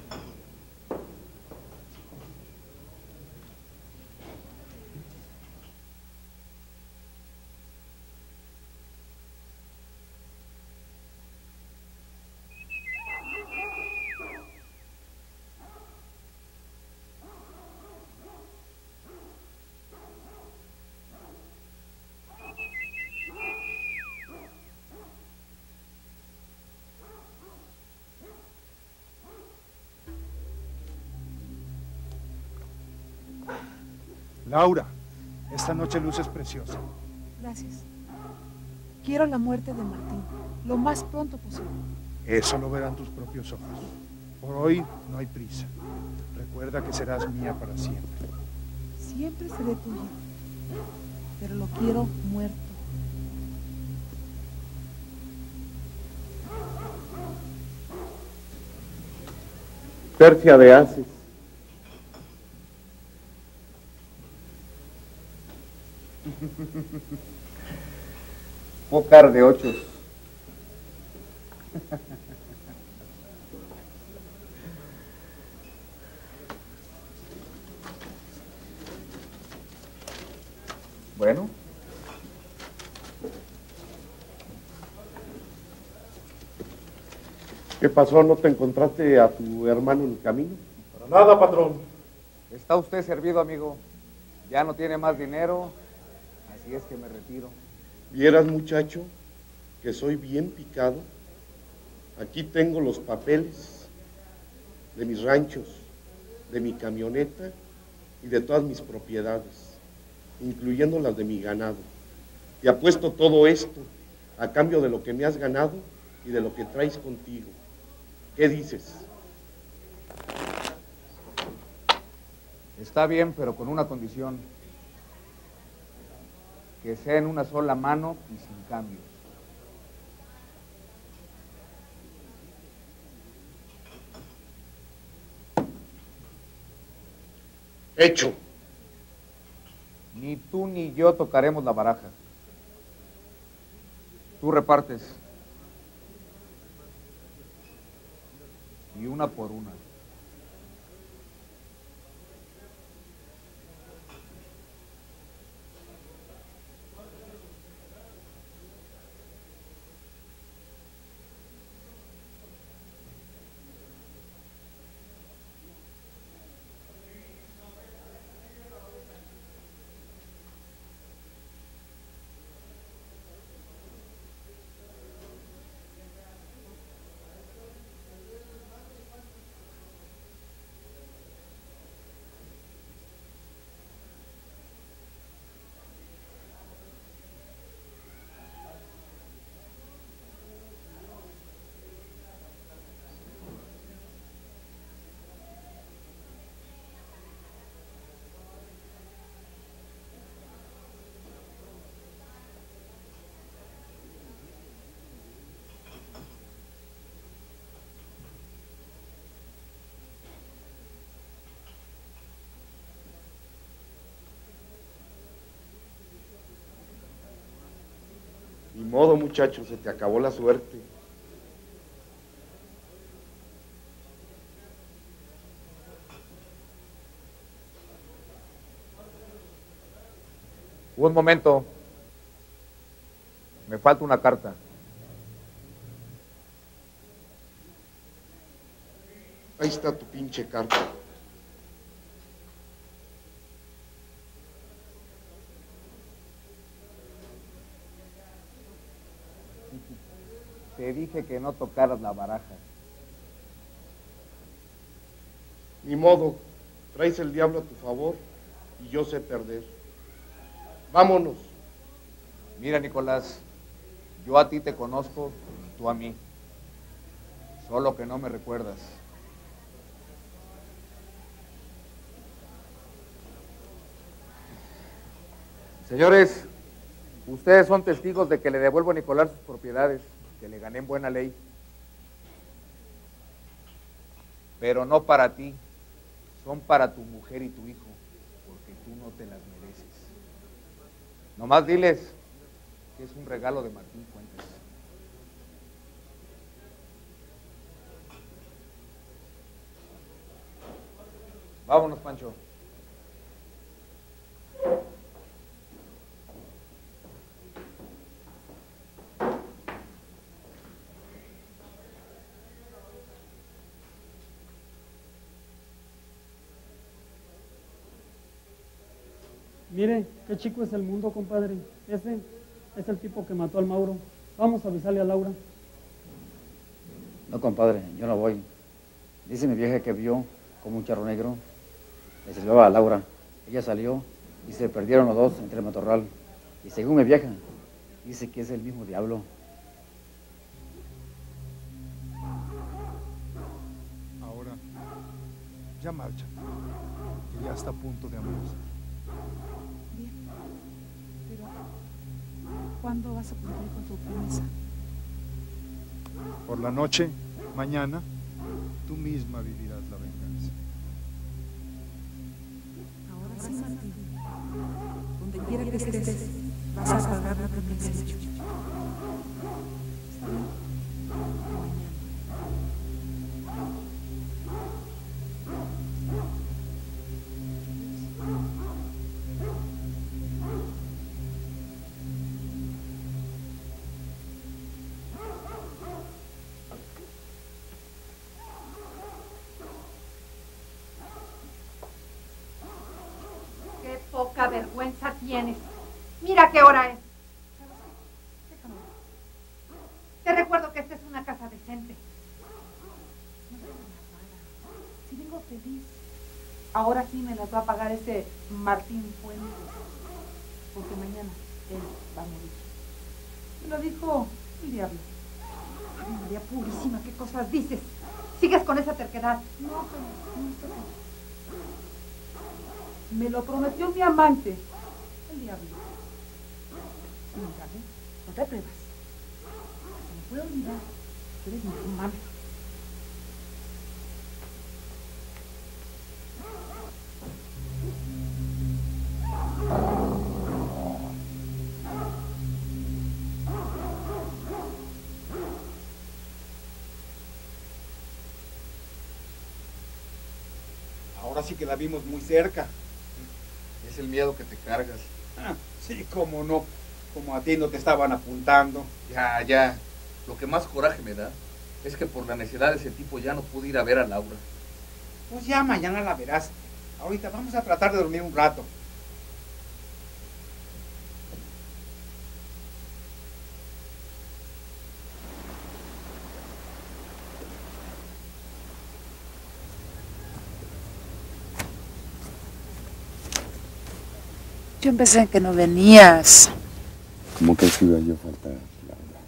Laura, esta noche luces preciosa. Gracias. Quiero la muerte de Martín, lo más pronto posible. Eso lo verán tus propios ojos. Por hoy no hay prisa. Recuerda que serás mía para siempre. Siempre seré tuya, pero lo quiero muerto. Tercia de ases. Pócar de 8. Bueno, ¿Qué pasó? ¿No te encontraste a tu hermano en el camino? Para nada, patrón. Está usted servido, amigo. Ya no tiene más dinero, así es que me retiro. ¿Vieras, muchacho, que soy bien picado? Aquí tengo los papeles de mis ranchos, de mi camioneta y de todas mis propiedades, incluyendo las de mi ganado. Te apuesto todo esto a cambio de lo que me has ganado y de lo que traes contigo. ¿Qué dices? Está bien, pero con una condición. Que sea en una sola mano y sin cambios. Hecho. Ni tú ni yo tocaremos la baraja. Tú repartes. Y una por una. Ni modo, muchacho, se te acabó la suerte. Un momento. Me falta una carta. Ahí está tu pinche carta. Te dije que no tocaras la baraja. Ni modo, traes el diablo a tu favor y yo sé perder. Vámonos. Mira, Nicolás, yo a ti te conozco y tú a mí. Solo que no me recuerdas. Señores, ustedes son testigos de que le devuelvo a Nicolás sus propiedades, que le gané en buena ley. Pero no para ti, son para tu mujer y tu hijo, porque tú no te las mereces. Nomás diles que es un regalo de Martín Fuentes. Vámonos, Pancho. Mire, qué chico es el mundo, compadre. Ese es el tipo que mató al Mauro. Vamos a avisarle a Laura. No, compadre, yo no voy. Dice mi vieja que vio como un charro negro le silbaba a Laura. Ella salió y se perdieron los dos entre el matorral. Y según mi vieja, dice que es el mismo diablo. Ahora, ya marcha, que ya está a punto de amanecer. Bien, pero ¿cuándo vas a cumplir con tu promesa? Por la noche, mañana, tú misma vivirás la venganza. Ahora sí, Martín. Donde quiera que estés, vas a pagar lo que me has hecho. ¿Está bien? poca vergüenza tienes. Mira qué hora es. Déjame ver. Te recuerdo que esta es una casa decente. No tengo la cara. Si vengo feliz. Ahora sí me las va a pagar ese Martín Fuentes. Porque mañana él va a morir. Me lo dijo el diablo. Ay, María Purísima, ¿qué cosas dices? Sigues con esa terquedad. No, no estoy con... Me lo prometió mi amante, el diablo. Nunca, ¿eh? No te atrevas. Se me puede olvidar que eres mi hermano. Ahora sí que la vimos muy cerca. Es el miedo que te cargas. Ah, sí, cómo no. Como a ti no te estaban apuntando. Ya, ya. Lo que más coraje me da es que por la necesidad de ese tipo ya no pude ir a ver a Laura. Pues ya mañana la verás. Ahorita vamos a tratar de dormir un rato. Yo empecé en que no venías. ¿Cómo que si iba yo a faltar, Laura?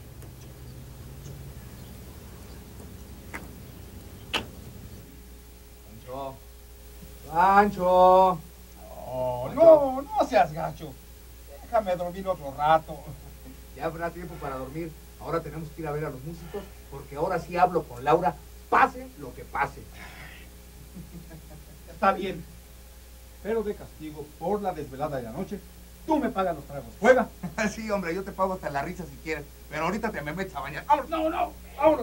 Pancho. No, no seas gacho. Déjame dormir otro rato. Ya habrá tiempo para dormir. Ahora tenemos que ir a ver a los músicos, porque ahora sí hablo con Laura, pase lo que pase. Está bien. Pero de castigo por la desvelada de la noche, tú me pagas los tragos. ¿Juega? Sí, hombre, yo te pago hasta la risa si quieres, pero ahorita te me metes a bañar. ¡Vámonos! No, vámonos.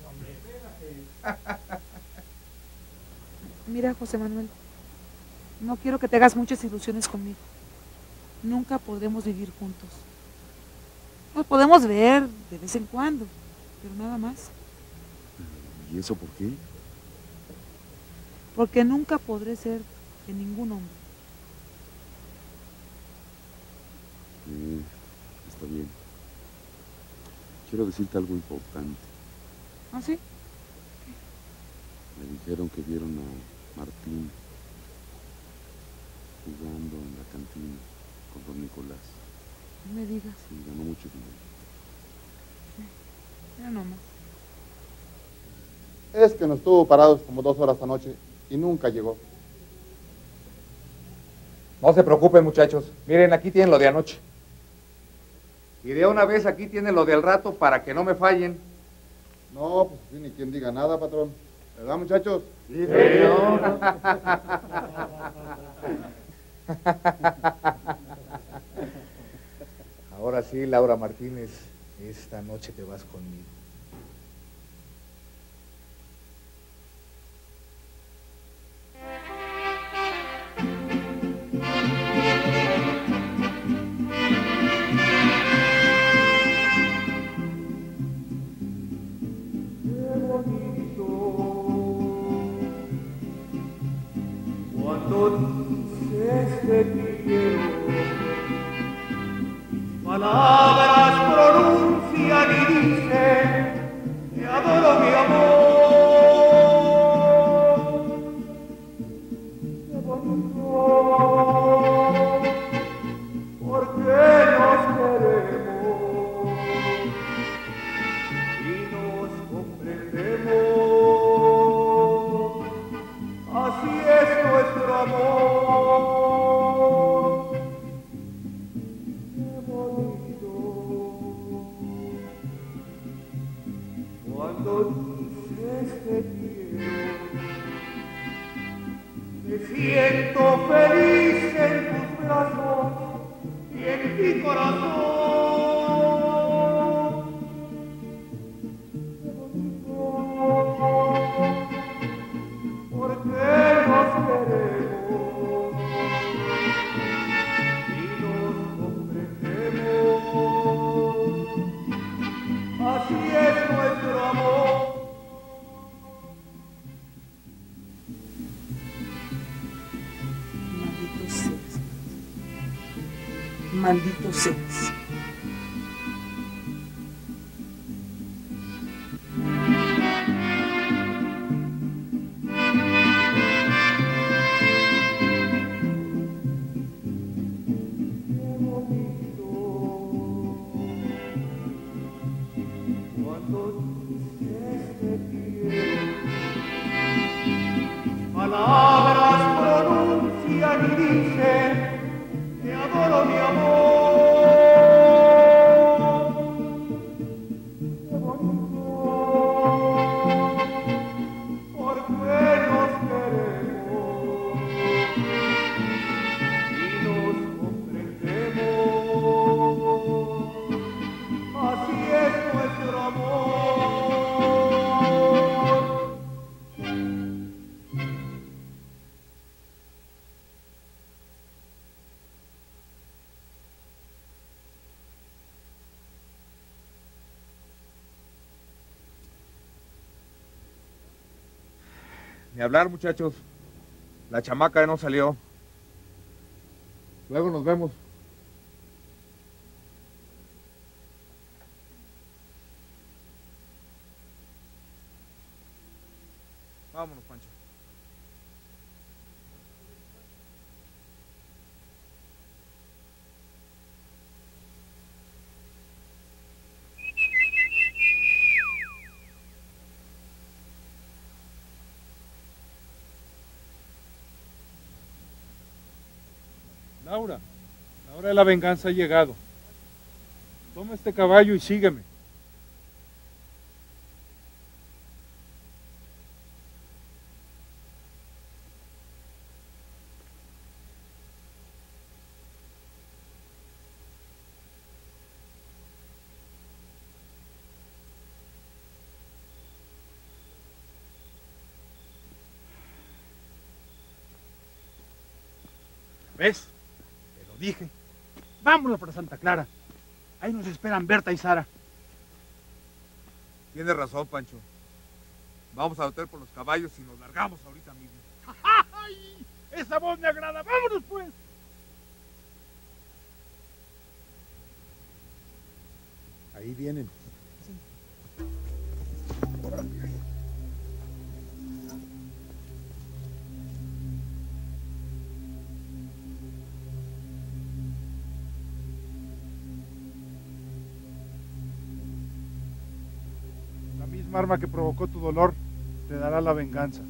Mira, José Manuel, no quiero que te hagas muchas ilusiones conmigo. Nunca podremos vivir juntos. Nos podemos ver de vez en cuando, pero nada más. ¿Y eso por qué? Porque nunca podré ser de ningún hombre. Está bien. Quiero decirte algo importante. ¿Ah, sí? Me dijeron que vieron a Martín jugando en la cantina con don Nicolás. No me digas. Sí, ganó mucho dinero. Ya nomás. Es que nos estuvo parados como 2 horas anoche y nunca llegó. No se preocupen, muchachos. Miren, aquí tienen lo de anoche. Y de una vez aquí tienen lo del rato para que no me fallen. No, pues ni quien diga nada, patrón. ¿Verdad, muchachos? Sí, señor. Ahora sí, Laura Martínez, esta noche te vas conmigo. Cuando dices te quiero, palabras pronuncian y dicen, te adoro mi amor. Qué bonito, porque nos queremos y nos comprendemos. Así es nuestro amor. Qué bonito. Cuando dices te quiero, me siento feliz en tus brazos y en mi corazón. Qué bonito. Porque nos queremos y nos comprendemos. Así es nuestro amor. Maldito seas. Maldito seas. Palabras pronuncian y dicen, te adoro mi amor. Qué bonito, porque nos queremos y nos comprendemos. Así es nuestro amor. Ni hablar, muchachos. La chamaca no salió. Luego nos vemos. Vámonos, Pancho. Laura, la hora de la venganza ha llegado. Toma este caballo y sígueme. ¿Ves? Te lo dije. Vámonos para Santa Clara. Ahí nos esperan Berta y Sara. Tienes razón, Pancho. Vamos al hotel por los caballos y nos largamos ahorita mismo. ¡Ay! Esa voz me agrada. ¡Vámonos, pues! Ahí vienen. La misma arma que provocó tu dolor te dará la venganza.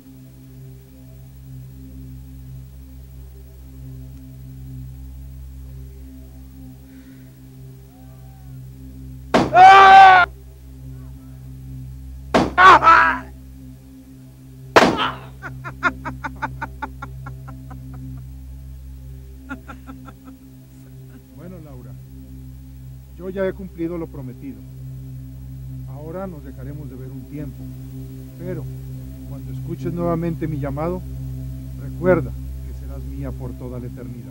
Bueno, Laura, yo ya he cumplido lo prometido. Ahora nos dejaremos de ver un tiempo, pero cuando escuches nuevamente mi llamado, recuerda que serás mía por toda la eternidad.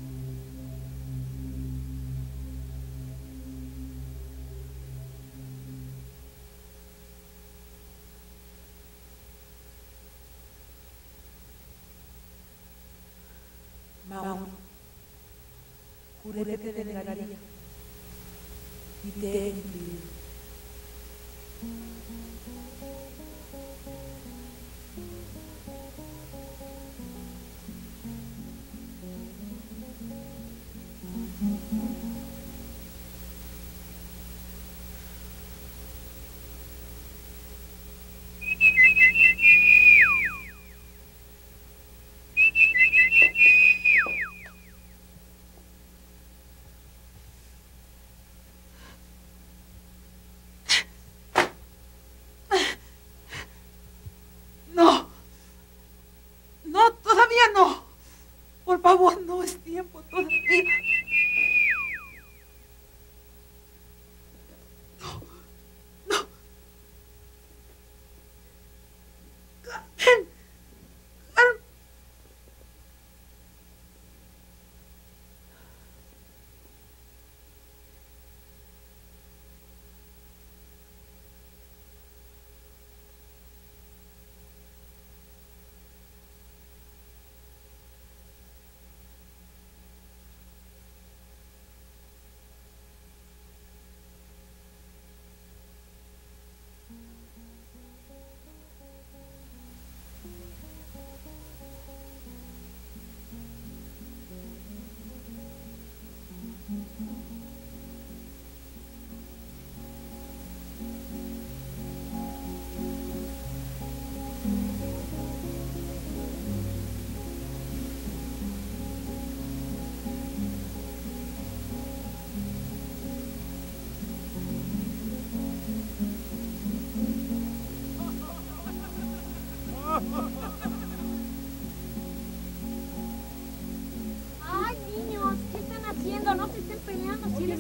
Mauro, juré que te vengaría y te he cumplido. No. No, todavía no. Por favor, no es tiempo todavía. No. No. Carmen. Carmen.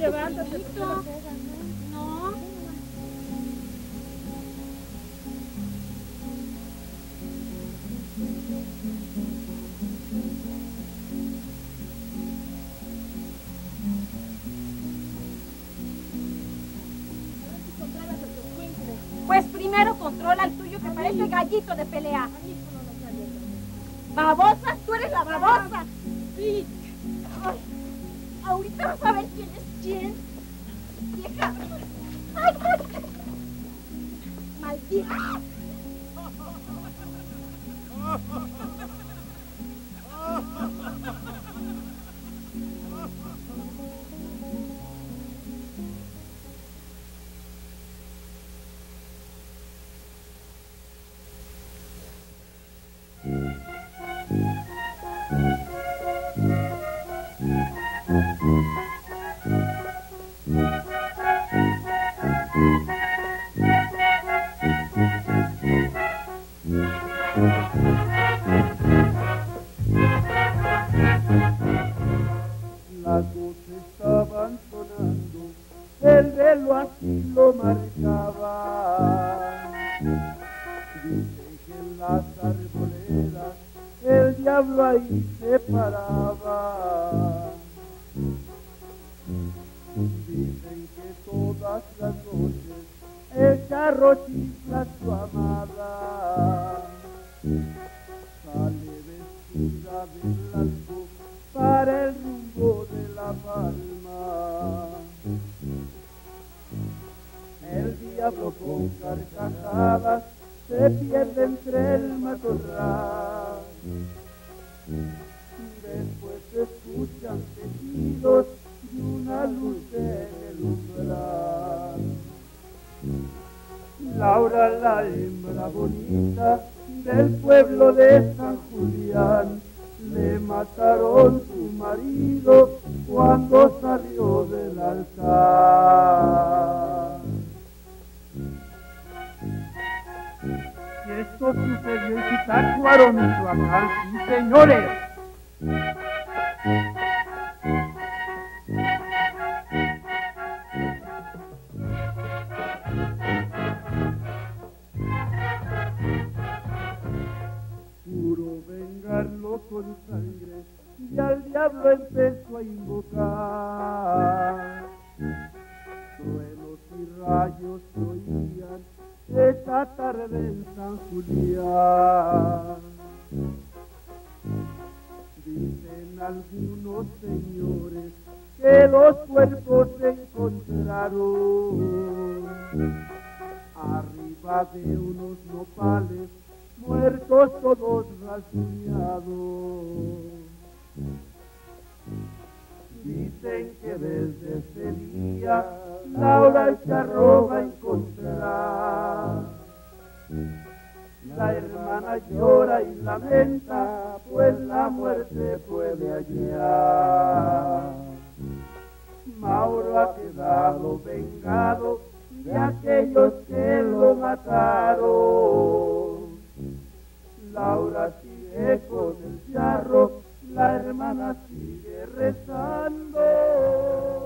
levántate. No. Pues primero controla el tuyo que parece gallito de pelea. Babosa, tú eres la babosa. Sí. Ay, ahorita vas a ver quién es quién. Vieja. Ay, maldita. Las voces estaban sonando, el velo así lo marcaba. Dicen que en las arboledas el diablo ahí se paraba. Dicen que todas las noches el charro chifla a su amada. Sale vestida de blanco para el rumbo de La Palma. El diablo con carcajadas se pierde entre el matorral. Después se escuchan quejidos y una luz en el umbral. Laura, la hembra bonita del pueblo de San Julián, le mataron su marido cuando salió del altar. Y esto sucedió en Zitácuaro, Michoacán, sí, señores. Juró vengarlo con sangre y al diablo empezó a invocar. Truenos y rayos se oían esa tarde en San Julián. Dicen algunos señores que los cuerpos se encontraron arriba de unos nopales, muertos todos rasguñados. Dicen que desde ese día Laura el charro va a encontrar. La hermana llora y lamenta, pues la muerte puede hallar. Mauro ha quedado vengado de aquellos que lo mataron. Laura sigue con el charro, la hermana sigue rezando.